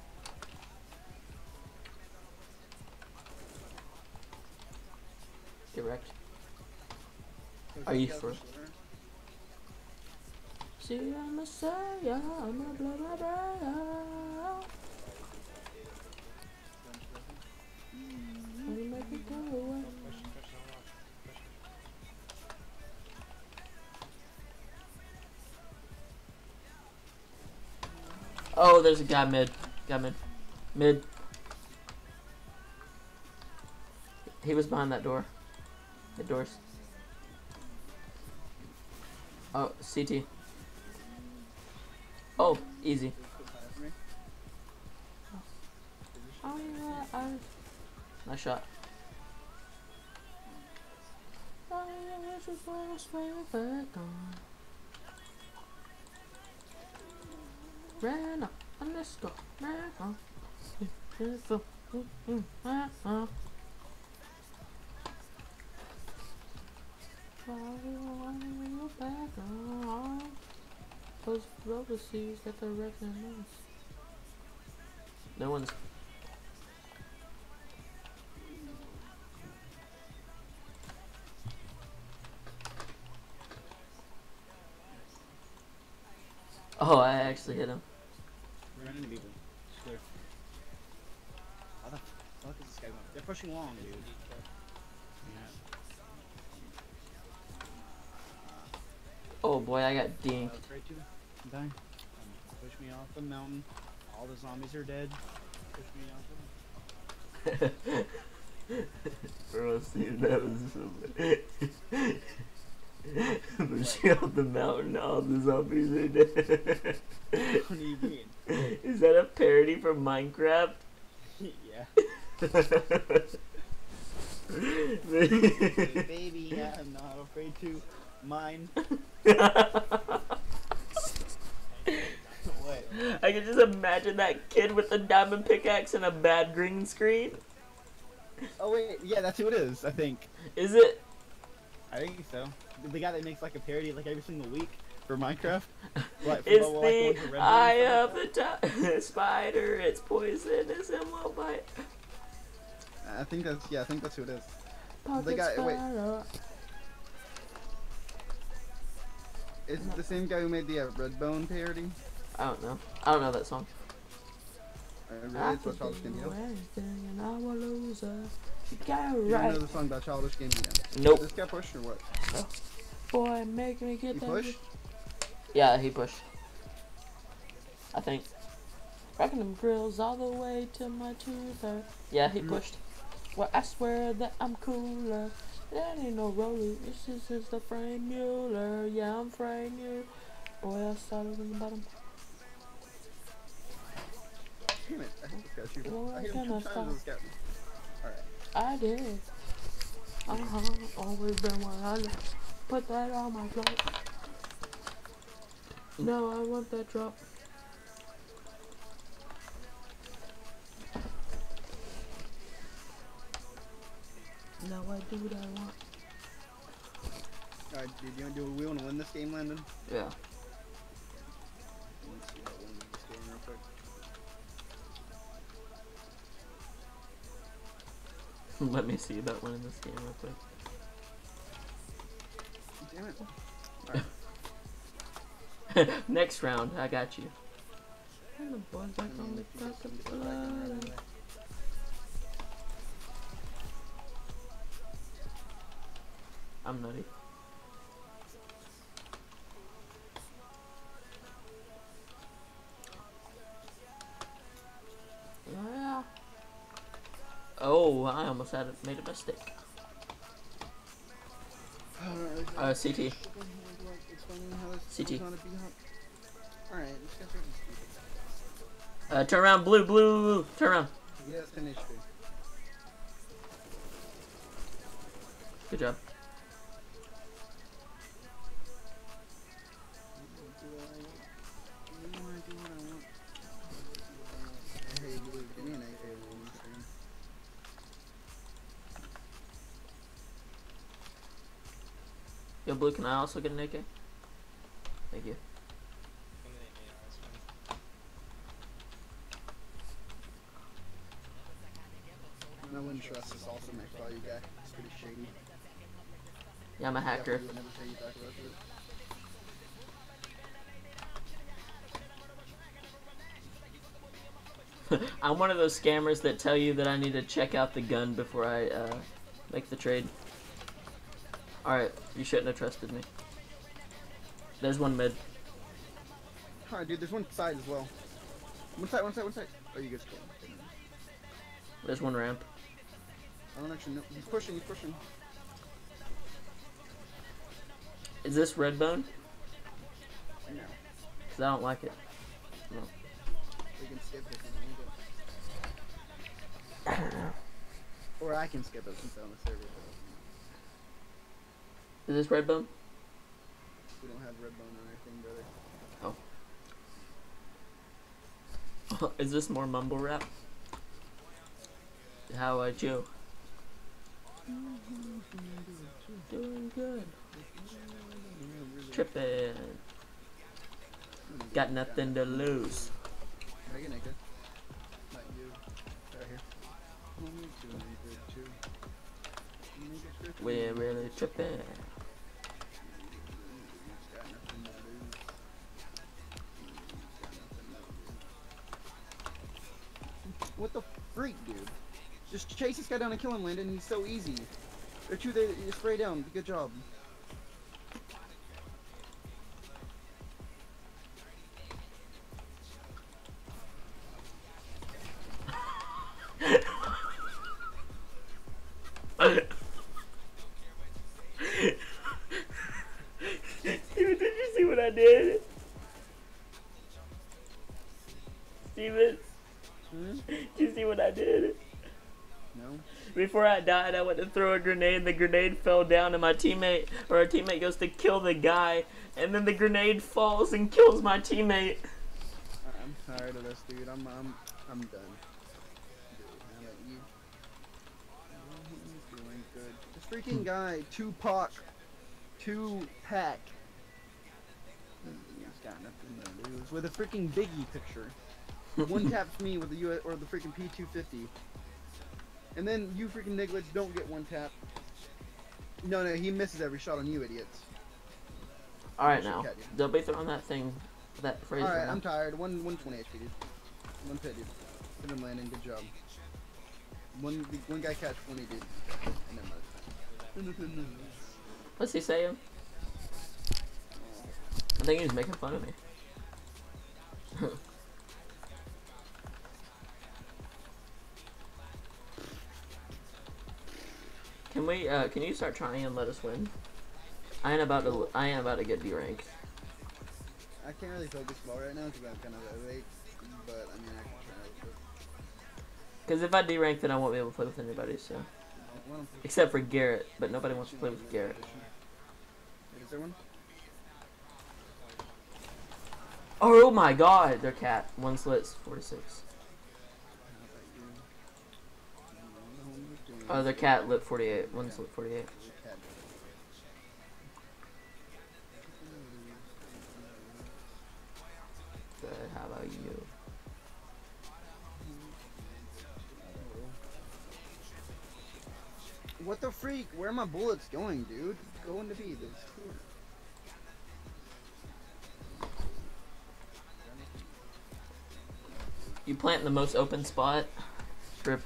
Direct. Are you for? See, I'm a Messiah. I'm a blow my brain out. I'm gonna make it go away. Oh, there's a guy mid. Guy mid. Mid. He was behind that door. Mid doors. Oh, C T. Oh, easy. Oh, yeah, I... Nice shot. Ran up, and let's go. Ran up. Those rubber seas that they're wrecking us. No one's. Oh, I actually hit him. We're running into people. It's clear. How the fuck is this guy going? They're pushing long, dude. Yeah. Oh boy, I got Uh, dinked. right to I'm dying. Um, push me off the mountain. All the zombies are dead. Push me off the Bro, see, that was so pushing off the mountain, all the zombies are dead. What do you mean? Is that a parody from Minecraft? Yeah. Hey, Baby, I'm not afraid to mine. What? I can just imagine that kid with the diamond pickaxe and a bad green screen. Oh wait, yeah, that's who it is, I think. Is it? I think so. The guy that makes like a parody like every single week for Minecraft. Like, for It's like, the ones with red eye buttons. of the ti- spider. It's poisonous and will bite. I think that's yeah, I think that's who it is. Pocket guy- wait. spider. Is it the same guy who made the uh, Redbone parody? I don't know. I don't know that song. Uh, I really, it's about could Childish do Gambino. anything and I'm a loser. You got Do you right. know the song about Childish Gambino? Nope. This guy pushed or what? Boy, make me get He that. pushed? Yeah, he pushed. I think. Rocking them grills all the way to my two third. Yeah, he pushed. Well, I swear that I'm cooler. That ain't no Rollie. This is just the Frank Mueller. Yeah, I'm Frank Mueller. Boy, I started in the bottom. Damn it, I hit this guy too. Well, I hit I him two cannot times as a captain. Alright. I did. Uh-huh. Always been what I love. Put that on my plate. No, I want that drop. No, I do what I want. Alright, dude, you wanna do we wanna win this game, Landon? Yeah. Let's see about winning this game real quick. Let me see about winning this game real quick. Damn it. Next round, I got you. And the boys back on the back of the blood. I'm nutty. Yeah. Oh, I almost had it, made a mistake. Uh, C T. C T. Alright, let's get started. Uh, turn around, blue, blue, turn around. Yes, ten H P. Good job. Hey, blue, give me an A K roll. Yo, blue, can I also get an A K? Thank you. I wouldn't trust this also next value guy. It's pretty shady. Yeah, I'm a hacker. Definitely would never pay you back the rest of it. I'm one of those scammers that tell you that I need to check out the gun before I uh, make the trade. Alright, you shouldn't have trusted me. There's one mid. Alright, dude, there's one side as well. One side, one side, one side. Oh, you guys go. There's one ramp. I don't actually know. He's pushing, he's pushing. Is this Redbone? No. Because I don't like it. No. We can skip it. Or I can skip it since I'm on the server. Is this Redbone? We don't have red bone or anything, brother. Oh. Is this more mumble rap? How I Joe? Doing good. Trippin'. Got nothing to lose. Can I get naked? Not you. Right here. One, two, naked, two. Naked, trippin'. We're really trippin'. Got nothing to lose. What the freak, dude? Just chase this guy down and kill him, Landon. He's so easy. They're two there. You spray down. Good job. Steven, did you see what I did? Steven, Hmm? did you see what I did? No. Before I died, I went to throw a grenade, the grenade fell down, and my teammate, or our teammate goes to kill the guy, and then the grenade falls and kills my teammate. I'm tired of this, dude. I'm I'm I'm done. Dude, how about you? He's doing good. This freaking guy, Tupac, two pack. He's got nothing to lose with a freaking Biggie picture. One taps me with the U S or the freaking P two fifty, and then you freaking nigglets don't get one tap. No, no, he misses every shot on you, idiots. Alright now, they'll be throwing that thing, that phrase. All right, right I'm now. tired. One one twenty H P, dude. One pit, dude. Hit him landing. Good job. One one guy catch twenty, dude. And then What's he saying? I think he's making fun of me. Can we? Uh, can you start trying and let us win? I ain't about to. I ain't about to get D ranked. I can't really focus well right now because I'm kind of awake. But I mean, I can try real quick. Because if I D rank, then I won't be able to play with anybody. So, Well, except for Garrett, but nobody wants to play with Garrett. is there one? Oh my God, their cat. One slits, forty-six. Oh, their cat lit forty-eight. One slit, forty-eight. Good. How about you? What the freak? Where are my bullets going, dude? Go into B. This. You plant in the most open spot. Rip.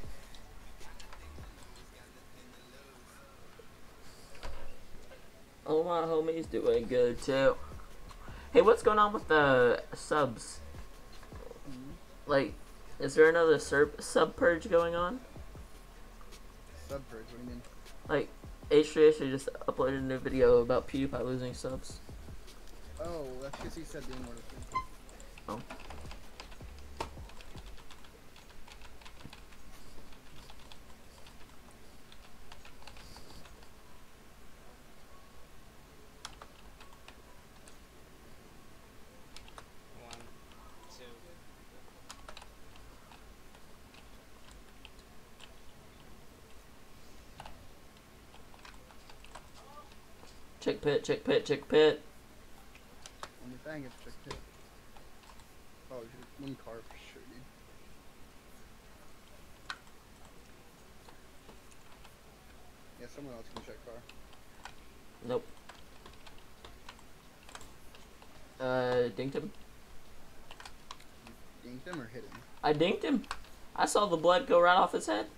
Oh, my homies doing good too. Hey, what's going on with the subs? Like, is there another sub sub purge going on? Sub purge, what do you mean? Like, H three actually just uploaded a new video about PewDiePie losing subs. Oh, that's because he said the N-word. Oh. One, two. Check pit, check pit, check pit. On your thing, it's just hit. Oh, you should one car for sure, dude. Yeah, someone else can check car. Nope. Uh, dinked him. Dinked him or hit him? I dinked him. I saw the blood go right off his head.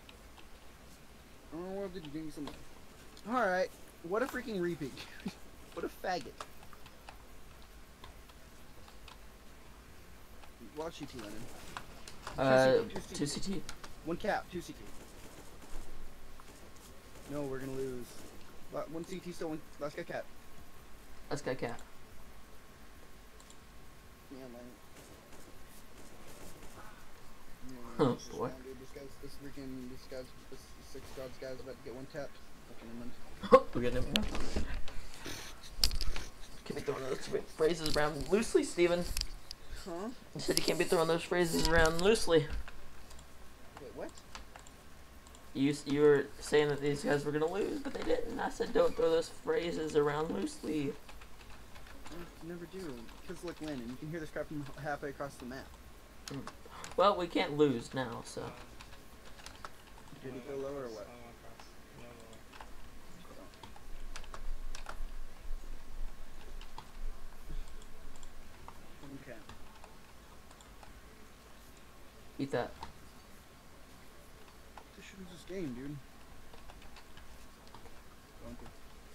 Oh, what did you dink someone? Alright, what a freaking repeat. What a faggot. Watch you two, Lennon. Uh, two C T. two C T. One cap, two C T. No, we're gonna lose. La- One C T still, one. Last guy cap. That's guy cat. Yeah, man. Huh, Yeah, this boy. round, dude, this guy's, this freaking, this guy's, this six god's guy's about to get one tap. Fucking immense. We're getting him. Can't be throwing those phrases around loosely, Steven. Huh? You said you can't be throwing those phrases around loosely. Wait, what? You you were saying that these guys were gonna lose, but they didn't. I said don't throw those phrases around loosely. I never do. Because look, Landon, you can hear this crap from halfway across the map. Well, we can't lose now, so. Did he go lower or what? One across. No lower. Okay. Eat that. This shit is this game, dude. Going through.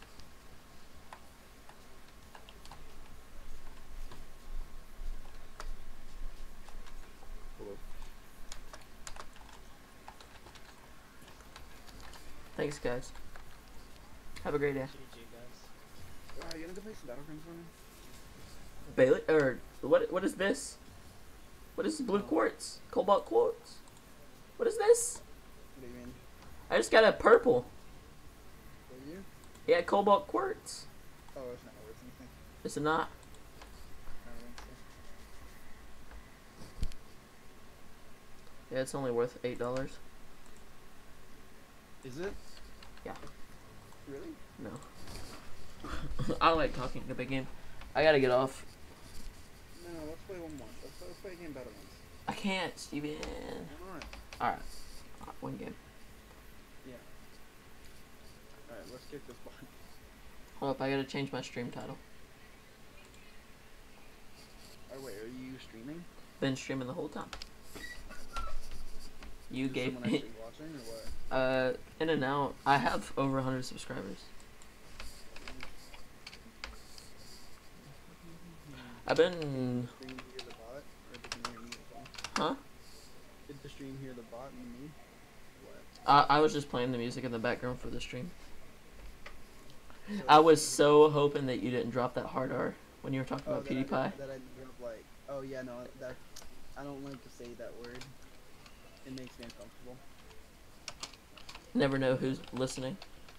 Hello. Thanks, guys. Have a great day. G G, guys. Uh, you gonna go play some Battlegrounds for me? Bailey, or what? What is this? What is blue quartz? Cobalt quartz? What is this? What do you mean? I just got a purple. For you? Yeah, cobalt quartz. Oh, it's not worth anything. Is it not? I don't think so. Yeah, it's only worth eight dollars. Is it? Yeah. Really? No. I like talking a big game. I gotta get off. No, no, let's play one more. Let's, let's play a game Battlegrounds. I can't, Steven. Why not? Alright. Alright, one game. Yeah. Alright, let's kick this ball. Hold up, I gotta change my stream title. Oh, wait, are you streaming? Been streaming the whole time. You Is gave someone me. actually watching or what? Uh, in and out. I have over one hundred subscribers. I've been. Did the stream hear the bot? Or did you hear me as well? Huh? Did the stream hear the bot and me? What? I, I was just playing the music in the background for the stream. So- I was so hoping that you didn't drop that hard R when you were talking Oh, about that I, PewDiePie. that I drop like, oh yeah, no, that I don't like to say that word. It makes me uncomfortable. Never know who's listening.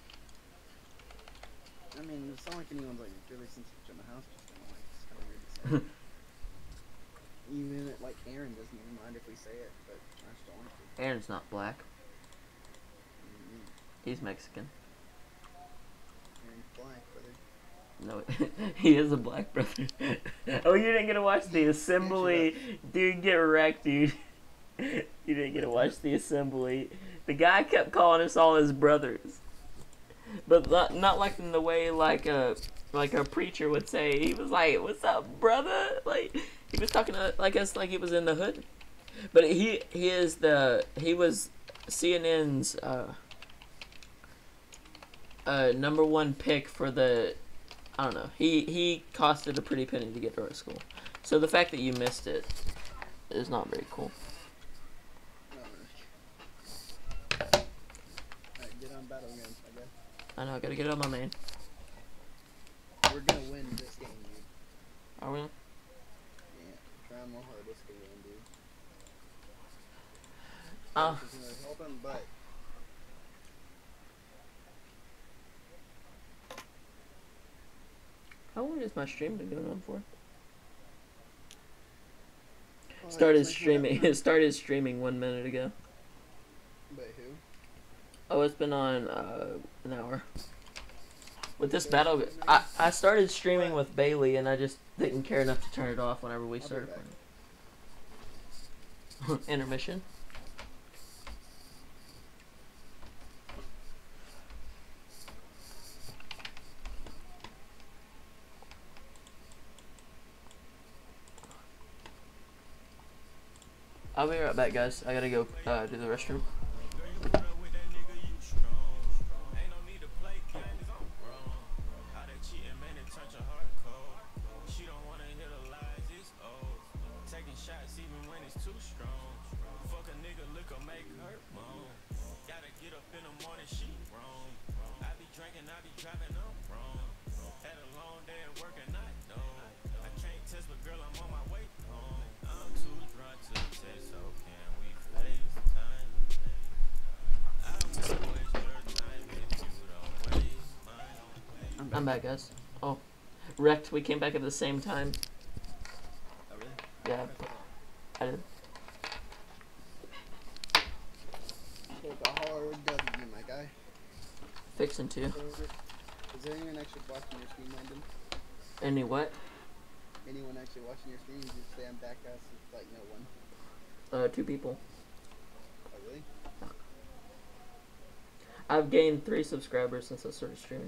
I mean, it's not like anyone's like really sensitive in the house. Just kind of like it's kind of weird to say. Even like Aaron doesn't even mind if we say it, but I just don't want to. Aaron's not black. Mm-hmm. He's Mexican. Aaron's black, brother. No, he is a black brother. Oh, you didn't get to watch the assembly. Dude, get wrecked, dude. You didn't get to watch the assembly. The guy kept calling us all his brothers. But not, not like in the way like a like a preacher would say. He was like, "What's up, brother?" Like he was talking to like us like he was in the hood. But he he is the he was C N N's uh, uh, number one pick for the. I don't know. He he costed a pretty penny to get to our school. So the fact that you missed it is not very cool. Alright, get on Battlegrounds, I guess. I know. I gotta get it on my main. We're gonna win this game, dude. Are we? Yeah, trying my hardest to win, dude. Uh, This is gonna help him, but how long has my stream been going on for? oh, Started it's like streaming. whatever. It started streaming one minute ago. But who? Oh, it's been on uh, an hour. With this Okay, battle, so I, I started streaming with Bailey, and I just didn't care enough to turn it off whenever we I'll be started back. playing. Intermission. I'll be right back, guys. I gotta go uh, do the restroom. I'm back, guys. Oh, wrecked. We came back at the same time. Oh, really? Yeah, I did. Take a hard W, my guy. Fixing to. Is there anyone actually watching your stream, Landon? Any what? Anyone actually watching your stream? You just say I'm back as it's like no one. Uh, two people. Oh, really? I've gained three subscribers since I started streaming.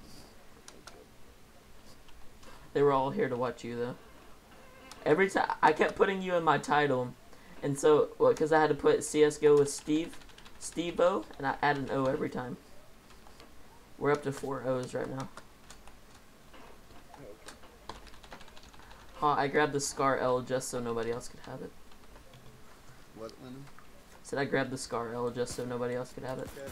They were all here to watch you, though. Every time I kept putting you in my title, and so well, because I had to put C S G O with Steve, Steve-O, and I add an O every time. We're up to four O's right now. Oh, okay. Huh, I grabbed the Scar L just so nobody else could have it. What, Landon? Said I grabbed the Scar L just so nobody else could have it. Okay.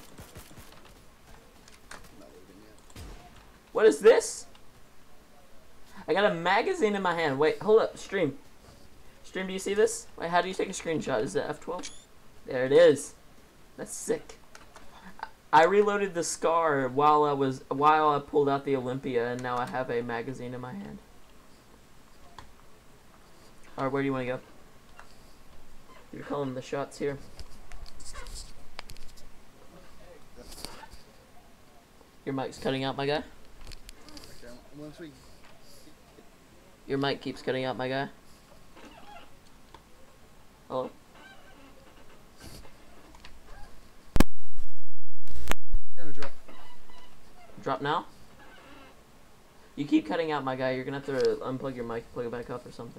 Not loading yet. What is this? I got a magazine in my hand. Wait, hold up. Stream. Stream, do you see this? Wait, how do you take a screenshot? Is it F twelve? There it is. That's sick. I reloaded the Scar while I was while I pulled out the Olympia, and now I have a magazine in my hand. Alright, where do you want to go? You're calling the shots here. Your mic's cutting out, my guy. Okay, once we Your mic keeps cutting out, my guy. Hello? gonna drop. Drop now? You keep cutting out, my guy. You're gonna have to unplug your mic, plug it back up or something.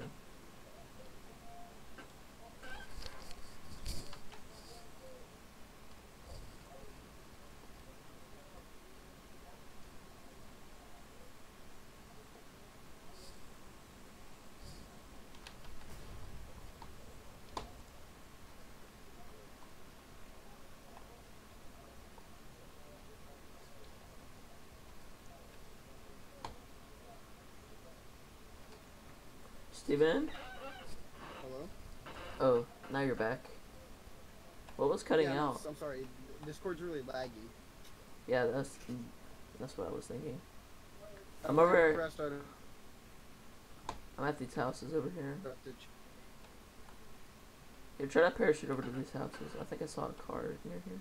Steven? Hello? Oh, now you're back. What was cutting yeah, I'm, out? I'm sorry. Discord's really laggy. Yeah, that's that's what I was thinking. I'm I over. pressed out I'm at these houses over here. of the ch- Here, try to parachute over to these houses. I think I saw a car near here.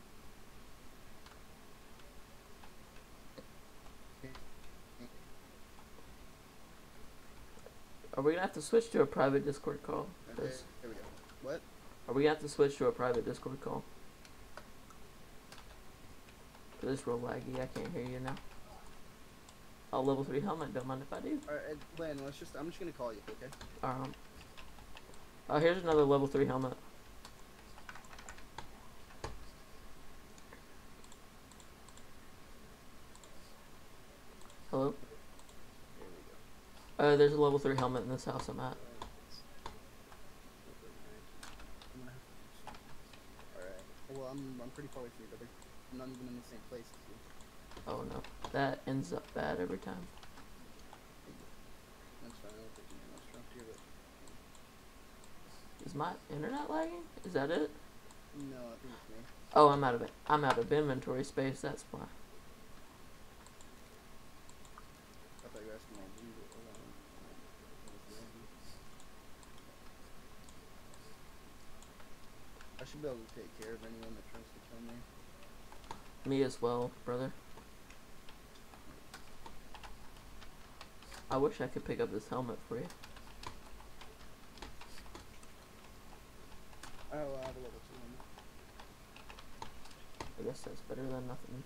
Are we gonna have to switch to a private Discord call? Okay, 'Cause- there we go. What? Are we gonna have to switch to a private Discord call? It is real laggy. I can't hear you now. Oh, level three helmet. Don't mind if I do. Alright, Lynn, let's just, I'm just gonna call you, okay? Um. Oh, here's another level three helmet. Hello. There we go. Uh, there's a level three helmet in this house I'm at. Alright. Well, I'm, I'm pretty far away from you, brother. I'm not even in the same place as you. Oh no, that ends up bad every time. That's fine, I don't think you much trust here, but... Is my internet lagging? Is that it? No, I think it's me. Oh, I'm out of it. I'm out of inventory space. That's why. I thought you were asking my view, but hold on. I should be able to take care of anyone that tries to kill me. Me as well, brother. I wish I could pick up this helmet for you. Oh, I have a level two on I guess that's better than nothing.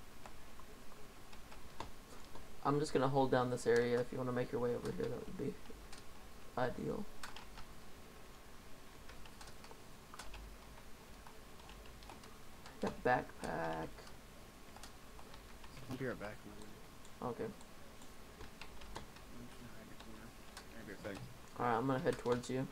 I'm just gonna hold down this area. If you want to make your way over here, that would be ideal. Got backpack. I'll be right back. Okay. I'm just gonna hide in the corner. I'll be right back. Alright, I'm gonna head towards you.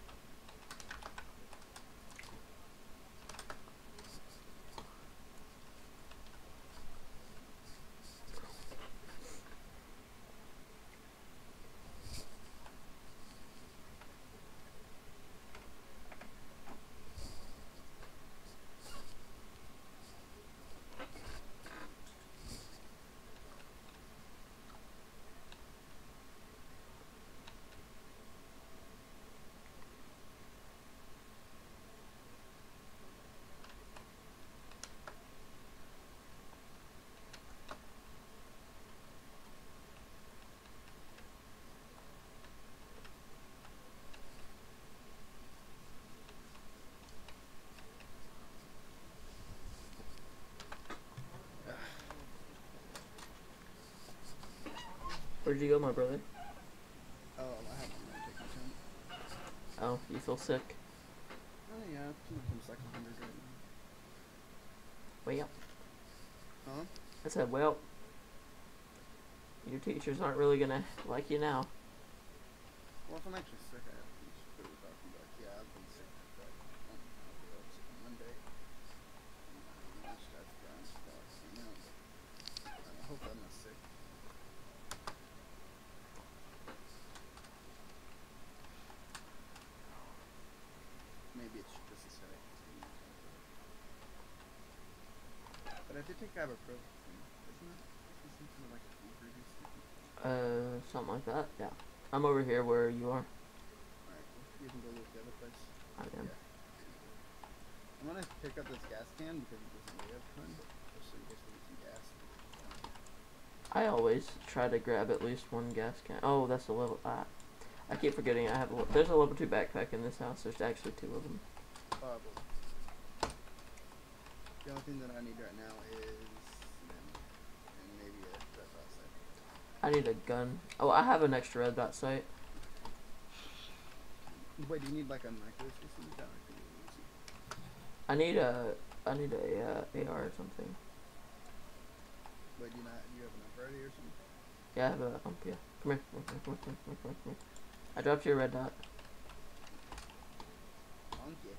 Where'd you go, my brother? Oh, I have one take my time. Oh, you feel sick? Oh yeah, I'm like a hundred right Well, now. Huh? I said, well, your teachers aren't really gonna like you now. Well, if I'm actually sick, I have to just put it off and be like, yeah, I've been sick for like, I don't know, I'll be like sick on Monday. And, uh, just have to grind stuff, you know, but, uh, I hope I'm not sick. Maybe it's just a setting. But I did take ibuprofen. Isn't that isn't something like a fever or something? Uh, something like that. Yeah. I'm over here where you are. Alright, well, you can go look the other place. I am. Yeah. I'm gonna pick up this gas can because it doesn't weigh a ton, just so you guys can get some gas. I always try to grab at least one gas can. Oh, that's a level. Ah, I keep forgetting. I have. A, there's a level two backpack in this house. There's actually two of them. Uh, well, the only thing that I need right now is cement and maybe a red dot sight. I need a gun. Oh, I have an extra red dot sight. Wait, do you need like a micro system? That might be really easy. I need a. I need a uh, A R or something. Wait, do you not? Do you have enough ready or something? Yeah, I have a. Um, yeah. Come here. Come here. Come here. Come here. Come here. Come here. I dropped you a red dot. Thank you.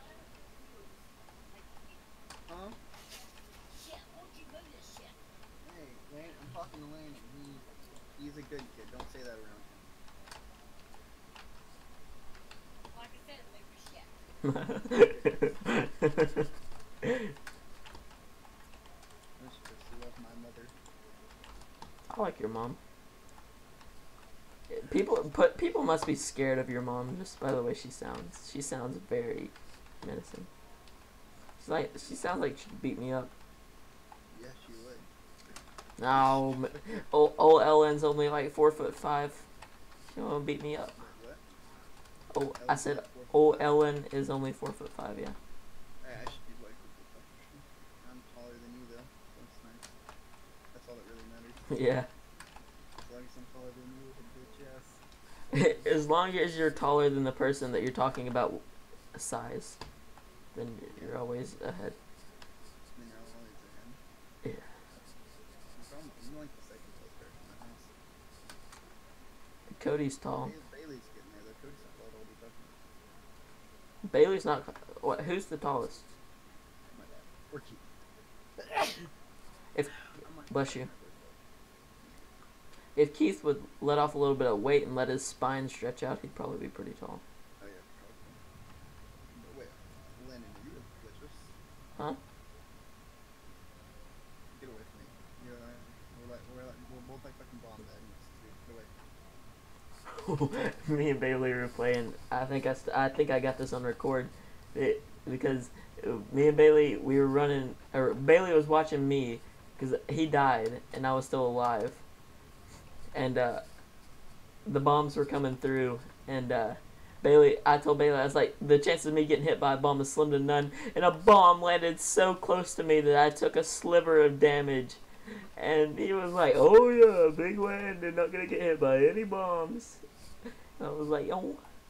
Huh? Hey, Lane, I'm talking to Lane and he, he's a good kid. Don't say that around him. I'm supposed to love my mother. I like your mom. People put people must be scared of your mom just by the way she sounds. She sounds very menacing. She's like she sounds like she'd beat me up. Yes, you would. No, m- old, old Ellen's only like four foot five. She won't beat me up. What? Oh, I said Ellen's like four old foot five. Ellen is only four foot five. Yeah. Hey, I should be like four foot five for sure. I'm taller than you though. That's nice. That's all that really matters. Yeah. As long as I'm taller than you with a bitch ass. As long as you're taller than the person that you're talking about size, then you're always ahead. Then you're always ahead. Yeah. I'm, almost, I'm like the second tallest person in the house. Cody's tall. Bailey- Bailey's getting there though. Cody's not tall at all. What are you talking about? Bailey's not. What? Who's the tallest? My dad. Or Keith. If- I'm like- bless you. If Keith would let off a little bit of weight and let his spine stretch out, he'd probably be pretty tall. Oh yeah, probably. But wait, Landon, are you glitchless? Huh? Get away from me. You're like, we're like, we're like, we're both like fucking bomb bad. Get away. Me and Bailey were playing. I think I, st- I think I got this on record, it, because uh, me and Bailey we were running. Or Bailey was watching me, because he died and I was still alive, and uh, the bombs were coming through, and uh, Bailey. I told Bailey I was like, the chances of me getting hit by a bomb is slim to none, and a bomb landed so close to me that I took a sliver of damage. And he was like, "Oh yeah, big win. They're not gonna get hit by any bombs." I was like, "Oh." Yeah,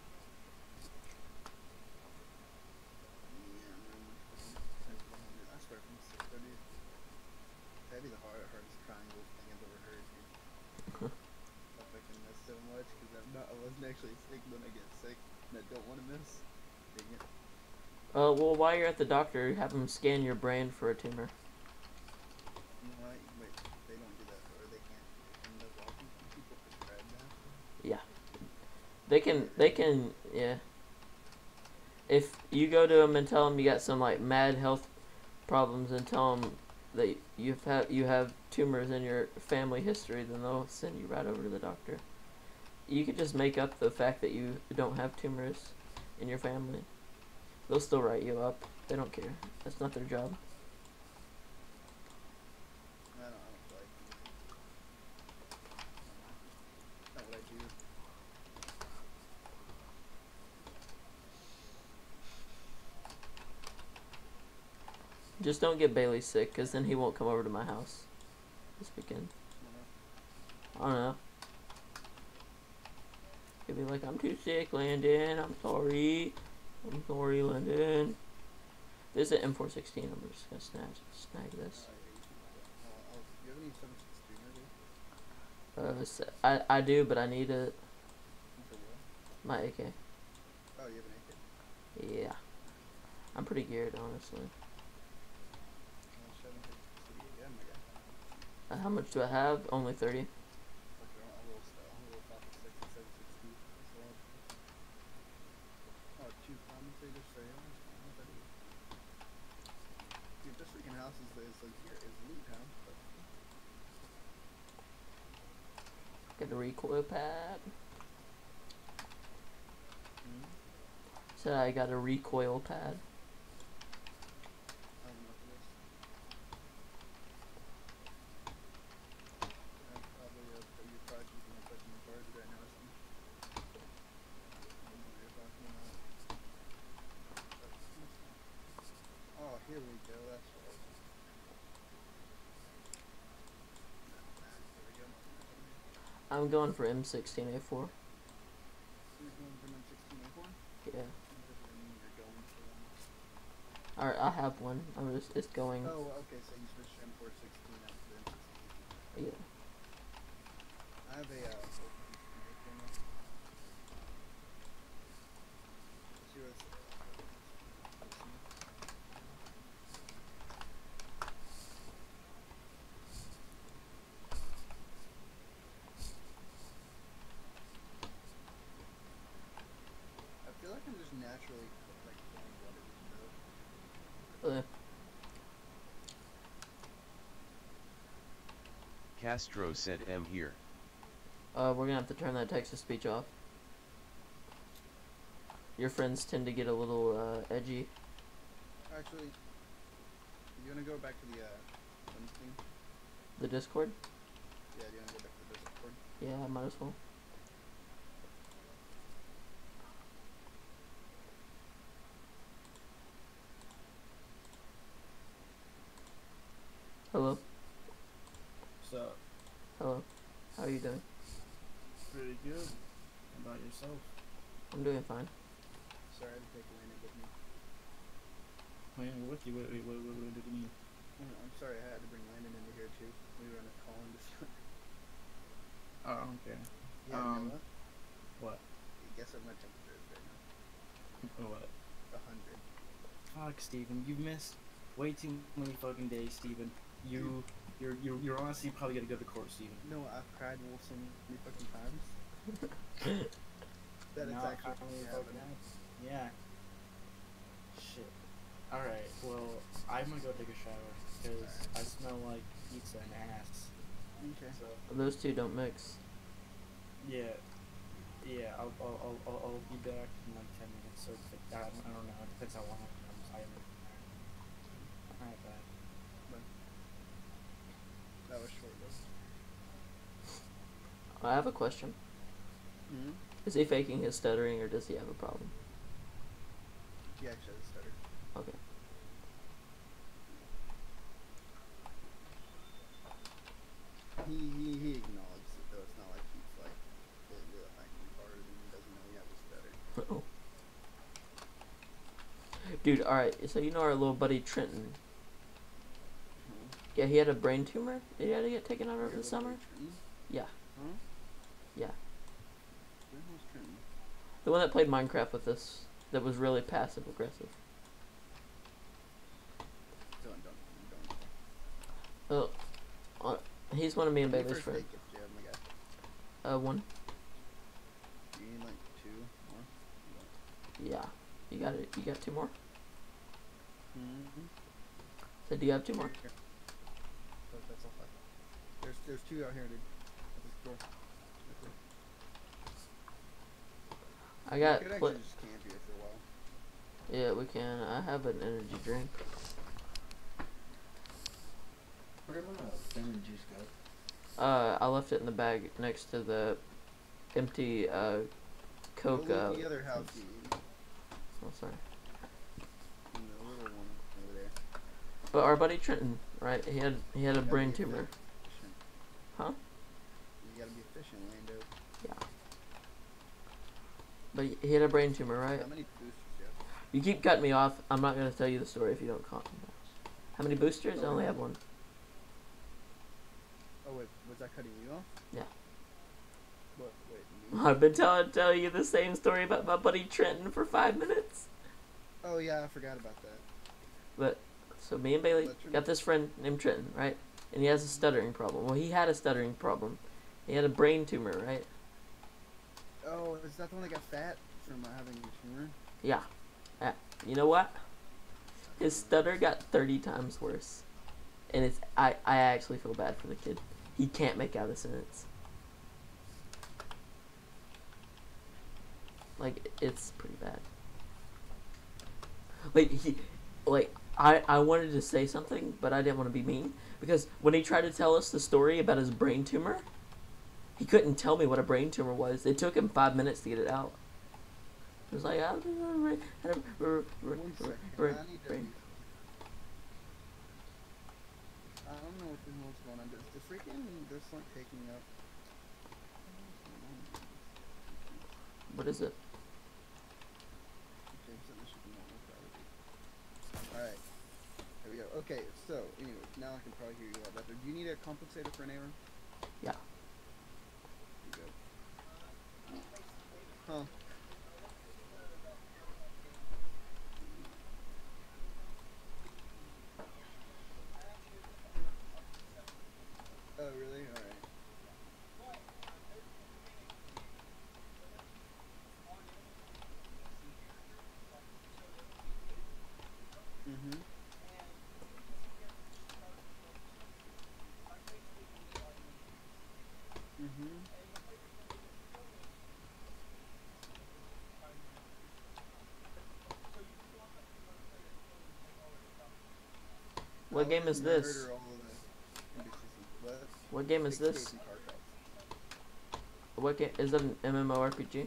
man. I swear from sick, dude. That'd be the hard, hardest triangle thing I've ever heard, dude. I fucking miss so much because I'm not. I wasn't actually sick when I get sick, and I don't want to miss. Dang it. Uh, well, while you're at the doctor, have them scan your brain for a tumor. You know what? Wait, they don't do that, or they can't. And the Washington people prescribe that. They can, they can, yeah. If you go to them and tell them you got some like mad health problems and tell them that you've had you have tumors in your family history, then they'll send you right over to the doctor. You could just make up the fact that you don't have tumors in your family. They'll still write you up. They don't care. That's not their job. I don't, I don't feel like it. Not what I do. Just don't get Bailey sick, cause then he won't come over to my house this weekend. You know? I don't know. He'll be like, "I'm too sick, Landon. I'm sorry. I'm sorry, Landon." This is an M four sixteen. I'm just gonna snag, snag this. Uh, oh, do you have any seven six two, maybe? Uh, s- I I do, but I need a For what? my A K. Oh, you have an A K? Yeah, I'm pretty geared, honestly. Uh, seven six two, yeah, my guy. Uh, how much do I have? Only thirty. Fuck, I will style. I will pop a six and seven six two. That's all. Oh, two commentators, so yeah, that's fine. What that is. Dude, this freaking house is, is like here is loot house, but Got a recoil pad. hmm? Said I got a recoil pad. I don't know what it is. I'm probably uh, put your project in a fucking card right now or something. I don't know what you're talking about. Oh, here we go. That's what I was. Nah, there we go. I'm going for M sixteen A four. You're going for M sixteen A four? Yeah. You're going for them. Alright, I have one. I'm just it's going. Oh, okay, so you switched to M four sixteen out to the M sixteen. Yeah. I have a, uh, four sixteen A four now. Let's see what's, uh, let's see. I feel like I'm just naturally, like, going Castro said M here. Uh, we're gonna have to turn that text to speech off. Your friends tend to get a little uh, edgy. Actually, you wanna go back to the uh, one thing? The Discord? Yeah, do you wanna go back to the Discord? Yeah, I might as well. Hello? So, Hello? How are you doing? pretty good. How about yourself? I'm doing fine. Sorry, I had to take Landon with me. Playing with you? What, what, what, what, what do you mean? Mm, I'm sorry, I had to bring Landon into here too. We were on a call and just. Oh, okay. Yeah, Um, you know What? what? Guess what my temperature is right now? What? A hundred. Fuck, Steven. You've missed way too many fucking days, Steven. You, you're, you're, you're honestly probably gonna go to court, Steven. No, I've cried wolf so many fucking times. that it's Now I actually finally happening. fucking Yeah. Shit. Alright, well, I'm gonna go take a shower, because I smell like pizza and ass. Okay. So, Those two don't mix. yeah. Yeah, I'll, I'll, I'll, I'll, I'll be back in like ten minutes, so it's like, I don't, I don't know, it depends how long I'm tired. Alright, bye. That was short though. I have a question. Mm-hmm. Is he faking his stuttering or does he have a problem? He actually has a stutter. Okay. He, he, he acknowledges it though. It's not like he's like really, really acting hard and he doesn't know he has a stutter. Dude, alright, so you know our little buddy Trenton. Yeah, he had a brain tumor. He had to get taken out over the summer. Yeah. Huh? Yeah. Where was Trenton? The one that played Minecraft with us. That was really passive aggressive. Don't, don't, don't. Oh, uh, he's one of me and How many Bailey's first friends. aid kits do you have, my guy? Uh, one. Do you need like two more? Yeah. You got it. You got two more? Mm-hmm. So do you have two more? Here. Oh, that's all five. There's, there's two out here, dude. At this door. Right there. I got. We could pl- actually just camp here for a while. yeah, we can. I have an energy drink. Where did my lemon juice go? Uh, I left it in the bag next to the empty uh, Coke. Go Uh, loot the other house, you idiot. oh, sorry. And the little one over there. But our buddy Trenton, right? He had he had a You gotta brain be tumor. efficient. Huh? You gotta be efficient, Lando. Yeah. But he- he had a brain tumor, right? How many boosters do you have? You keep cutting me off. I'm not gonna tell you the story if you don't calm down. How many boosters? I only have one. Oh wait, was I cutting you off? Yeah. What? Wait, me? I've been telling telling you the same story about my buddy Trenton for five minutes. Oh yeah, I forgot about that. But so me and Bailey But Trenton- got this friend named Trenton, right? And he has a stuttering problem. Well, he had a stuttering problem. He had a brain tumor, right? Oh, is that the one that got fat from uh, having a tumor? Yeah. Uh, you know what? His stutter got thirty times worse. And it's I, I actually feel bad for the kid. He can't make out a sentence. Like, it's pretty bad. Like, he, like, I, I wanted to say something, but I didn't want to be mean. Because when he tried to tell us the story about his brain tumor, he couldn't tell me what a brain tumor was. It took him five minutes to get it out. It was like, I had a One second. brain, I need to. brain. I don't know what the hell's going on. Does the freaking this like taking up? What is it? Okay, so this should be normal probably. All right. There we go. Okay, so anyway, now I can probably hear you a lot better. Do you need a compensator for an error? Yeah. There you go. Huh. Oh really? All right. Mm-hmm. What game is Murder this? all of the N P Cs. What? What game is Escape this? from Tarkov. What game is that? An MMORPG?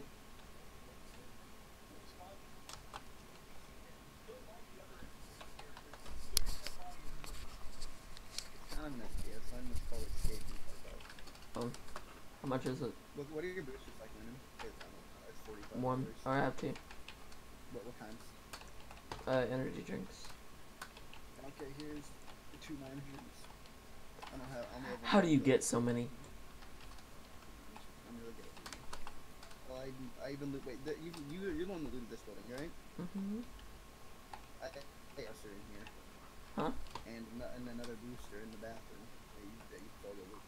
Kind of an F P S. I'm just called Escape from Tarkov. How much is it? What, what are your boosters like, Lennon? It's, I don't know, it's forty-five One. dollars. Or I have two. What, what kinds? Uh, energy drinks. Okay, here's the two nine hundreds. I don't have. I only have How do you one, get so many? I'm really good at looting. Well, I, even- I even loot. Wait, the, you you you're the one that looted this building, right? Mm-hmm. I, I I also in here. Huh? And ano- and another booster in the bathroom that you that you stole the loot.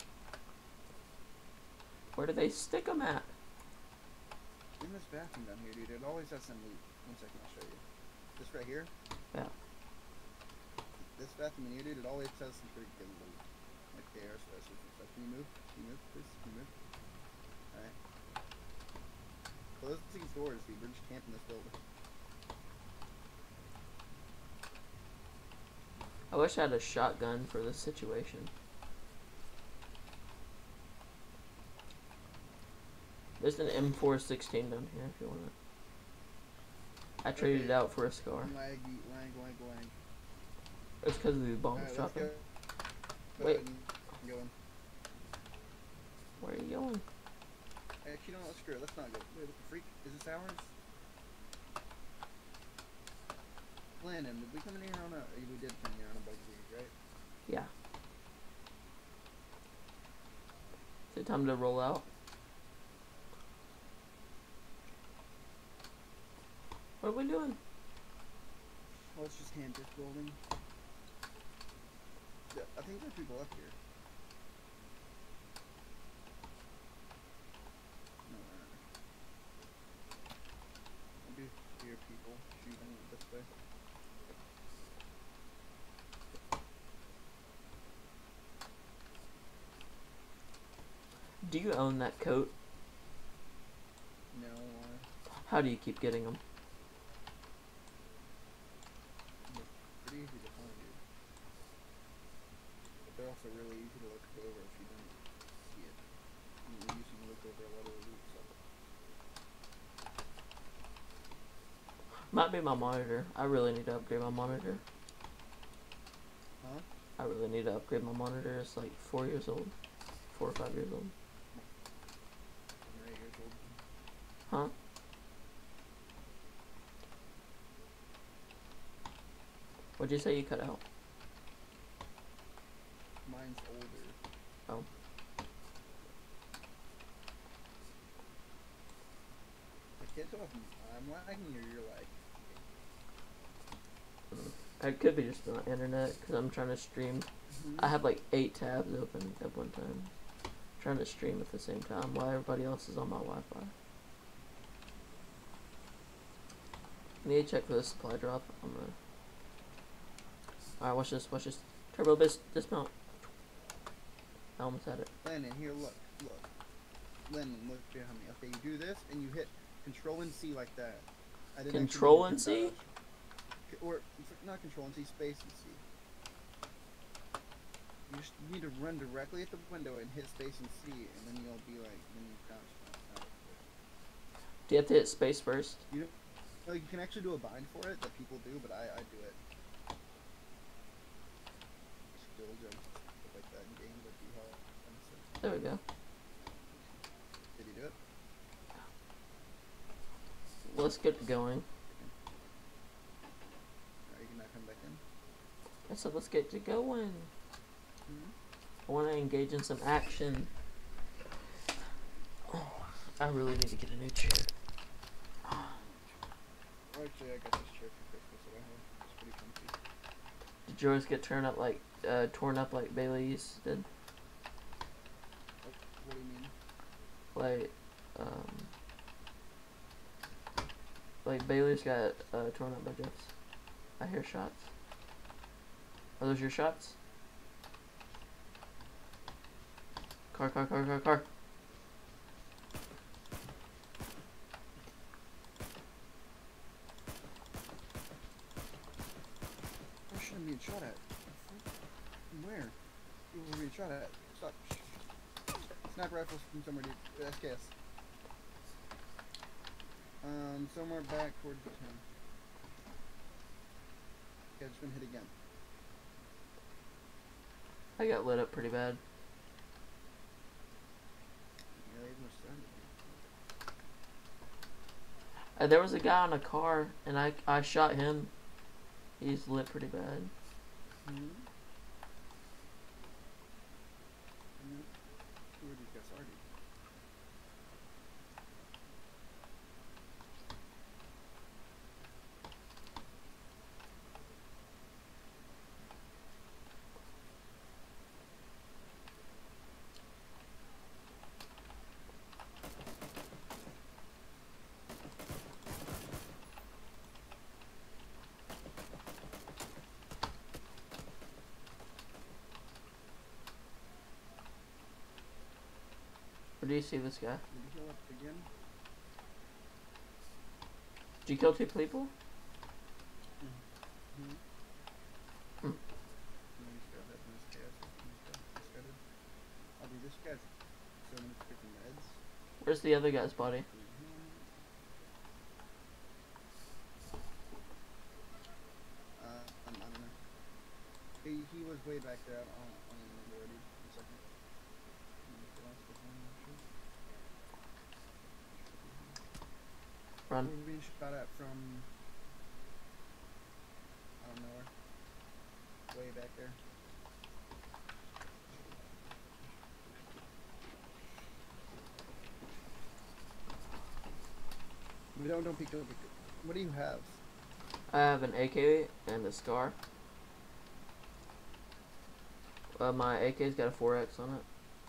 Where do they stick them at? In this bathroom down here, dude, it always has some loot. One second, I'll show you. This right here. Yeah. This bathroom in here, dude, it always has some pretty good loot. Like the air suppressors and stuff. Can you move? Can you move, please? Can you move? Alright. Close these doors, dude. We're just camping this building. I wish I had a shotgun for this situation. There's an M four sixteen down here if you want it. I traded it out for a scar. Lag, lag, lag, lag. It's because of the bombs Alright, let's dropping. go. Go Wait. ahead and Going. Where are you going? Actually, no, let's screw it. Let's not go. Wait, what the freak? Is this ours? Landon, did we come in here on a... We did come in here on a bug lead, right? Yeah. Is it time to roll out? What are we doing? Well, let's just hand this building. Yeah, I think there are people up here. No, there aren't. I do hear people shooting this way. Do you own that coat? No, uh, How do you keep getting them? they're pretty easy to find, dude. But they're also really easy to look over if you don't see it. I mean, we usually look over a lot of the loot stuff. Might be my monitor. I really need to upgrade my monitor. Huh? I really need to upgrade my monitor. It's like four years old. Four or five years old. I'm eight years old. Huh? What'd you say you cut out? Mine's older. Oh. I can't tell if I'm lagging or you're lagging. It could be just the internet because I'm trying to stream. I have like eight tabs open at one time. Trying to stream at the same time while everybody else is on my Wi-Fi. I need to check for the supply drop. I'm gonna. Alright, watch this, watch this. Turbo bis dismount. I almost had it. Landon, here, look, look. Landon, look behind me. Okay, you do this and you hit Control and C like that. I didn't actually Control hit and the C? dodge. C- Or not Control and C, Space and C. You just need to run directly at the window and hit Space and C, and then you'll be like, then you crouch. Down. Do you have to hit space first? You know, no, you can actually do a bind for it that people do, but I, I do it. Skill jumps, stuff like that in games that do hard. There we go. Did you do it? Let's get going. Are you gonna come back in? I said let's get to going. Hmm? I want to engage in some action. Oh, I really need to get a new chair. Well, actually, I got this chair for Christmas that I have. It's pretty comfy. Did yours get turned up like, uh, torn up like Bailey's did? What, what do you mean? Like, um, like Bailey's got uh, torn up by Jeff's. I hear shots. Are those your shots? Car, car, car, car, car. I shouldn't be shot at. Where? Who were being shot at? Stop. Sniper rifles from somewhere, dude. S K S. Um, somewhere back towards the town. Okay, I just been hit again. I got lit up pretty bad. Yeah, they must have. Uh, there was a guy on a car, and I I shot him. He's lit pretty bad. Hmm. Where these guys are, dude? Where do you see this guy? Did you heal up again? Did you kill two people? Hmm. Hmm. No, he's got that nice gas. He's got- he's got it. Oh, dude, this guy's so many freaking meds. Where's the other guy's body? Uh, um, I don't know. He, he was way back there. I don't, I don't I don't remember already. One second. Let me get off the phone and shit. Run. We're being shot at from, I don't know where. Way back there. We don't don't peek, don't peek. What do you have? I have an A K and a SCAR. Uh, my A K's got a four X on it.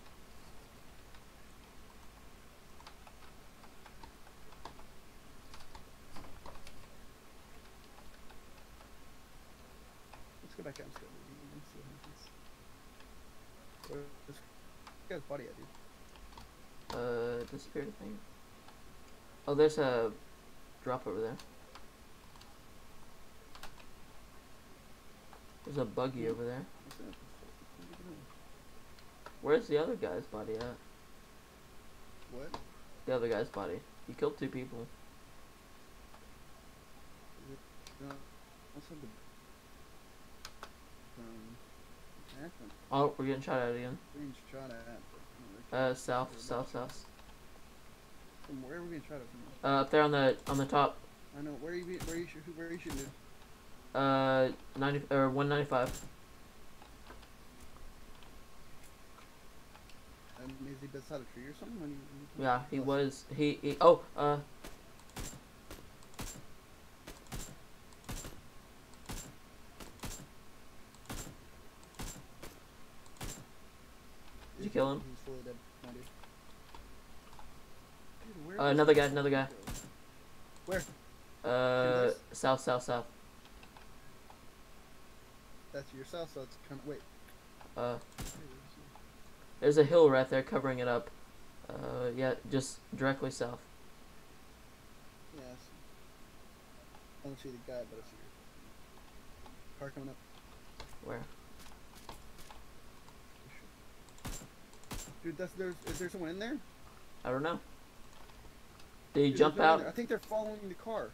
Let's go back out and see what happens. Where's this guy's body at, dude? Uh, disappeared, I think. Oh, there's a drop over there. There's a buggy over there. What's that? Where'd you go? Where's the other guy's body at? What? The other guy's body. He killed two people. No. Also the um Akron. Oh, we're getting shot at again. Being shot at. But, no, Uh, south, south, south. From where are we being shot at from? Uh, up there on the on the top. I know. Where are you? Be, where are you? Shoot, where are you shooting? Dude? Uh, ninety or one ninety five. Um, is he beside a tree or something? When you, when you Yeah, he Plus- was. He, he. Oh, uh. Did you kill him? He's fully dead. No, dude. Dude, where Uh, does another this guy, another guy. go? Where? Uh, this? south, south, south. That's your south, so it's kind of wait. Uh, Where is he? there's a hill right there covering it up. Uh, yeah, just directly south. Yeah, I see. I don't see the guy, but I see your car coming up. Where? Dude, that's there's is there someone in there? I don't know. Did he Dude, jump there's no one in out? there. I think they're following the car.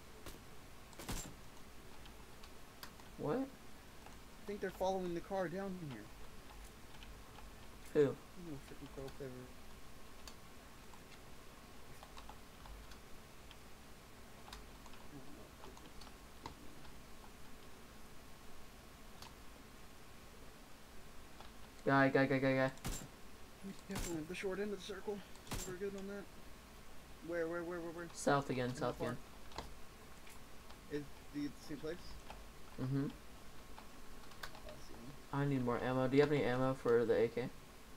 What? I think they're following the car down here. Who? You know, freaking pro favor. Guy, guy, guy, guy, guy. We definitely have the short end of the circle. So we're good on that. Where, where, where, where, where? South again, In the south again. park. Is the same place? Mm-hmm. I see him. I need more ammo. Do you have any ammo for the A K?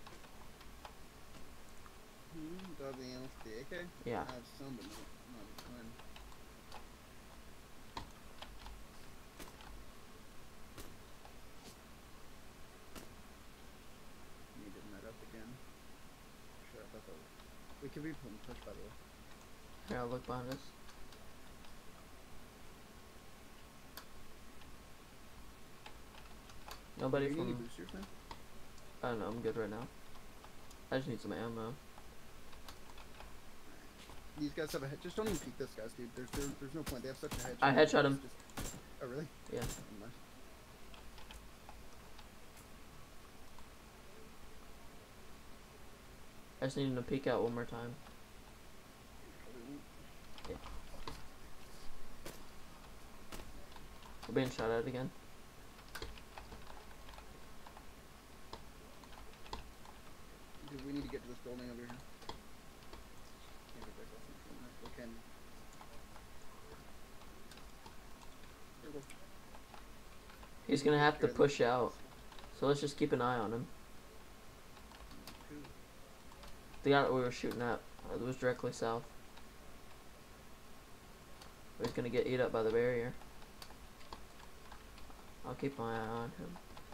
Hmm, do I have the ammo for the A K? Yeah. I have some, but not, not a ton. Me getting that up again. Shit, I thought that was... We could be putting push, by the way. Here, I'll look behind us. Nobody Do you need from. boosters, man? I don't know, I'm good right now. I just need some ammo. These guys have a head. Just don't even peek this guys, dude. There's there, there's no point. They have such a headshot. I headshot him. Just... Oh really? Yeah. Never mind. I just need him to peek out one more time. Yeah. We're being shot at again. Dude, we need to get to this building over here. Can't get back up. We can. There we go. He's gonna have to push out. So let's just keep an eye on him. The guy that we were shooting at uh, was directly south. He's gonna get eat up by the barrier. I'll keep my eye on him.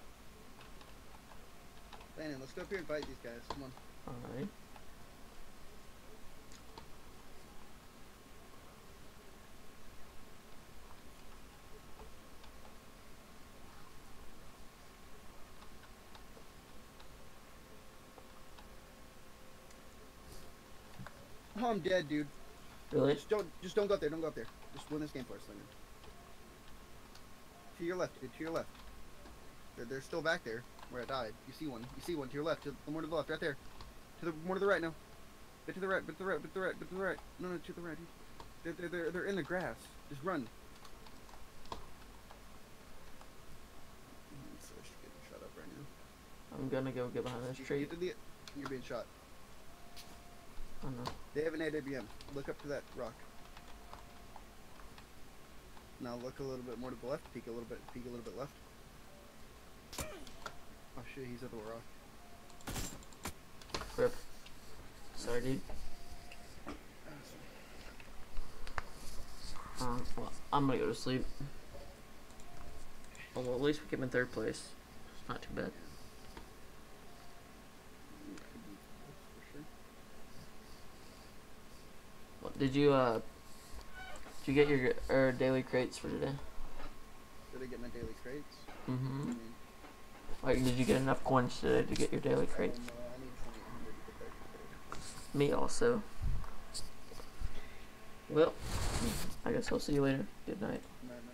Landon, let's go up here and fight these guys. Come on. Alright. Oh, I'm dead, dude. Really? Just don't, just don't go up there. Don't go up there. Just win this game for us, Landon. To your left, dude. To your left. They're, they're still back there where I died. You see one. You see one to your left. To the more to the left, right there. To the more to the right now. Bit to the right. Bit to the right. Bit to the right. Bit to the right. No, no, to the right. They're they're they're, they're in the grass. Just run. I'm so getting shot up right now. I'm gonna go get behind this You- tree. you did the- You're being shot. Oh no. They have an A W M. Look up to that rock. Now look a little bit more to the left. Peek a little bit. Peek a little bit left. Oh shit, he's at the rock. Rip. Sorry, dude. Um, well, I'm gonna go to sleep. Oh, well, at least we came in third place. It's not too bad. What, did you, uh, did you get your er, daily crates for today? Did I get my daily crates? Mm-hmm. I mean, Like, did you get enough coins today to get your daily I crates? don't know. I need twenty-eight hundred to get that. Me also. Well, I guess I'll see you later. Good night. No, no.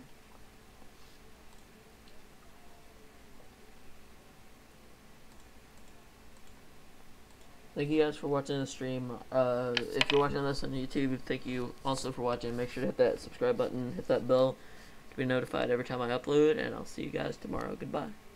Thank you guys for watching the stream. Uh, if you're watching this on YouTube, thank you also for watching. Make sure to hit that subscribe button, hit that bell to be notified every time I upload, and I'll see you guys tomorrow. Goodbye.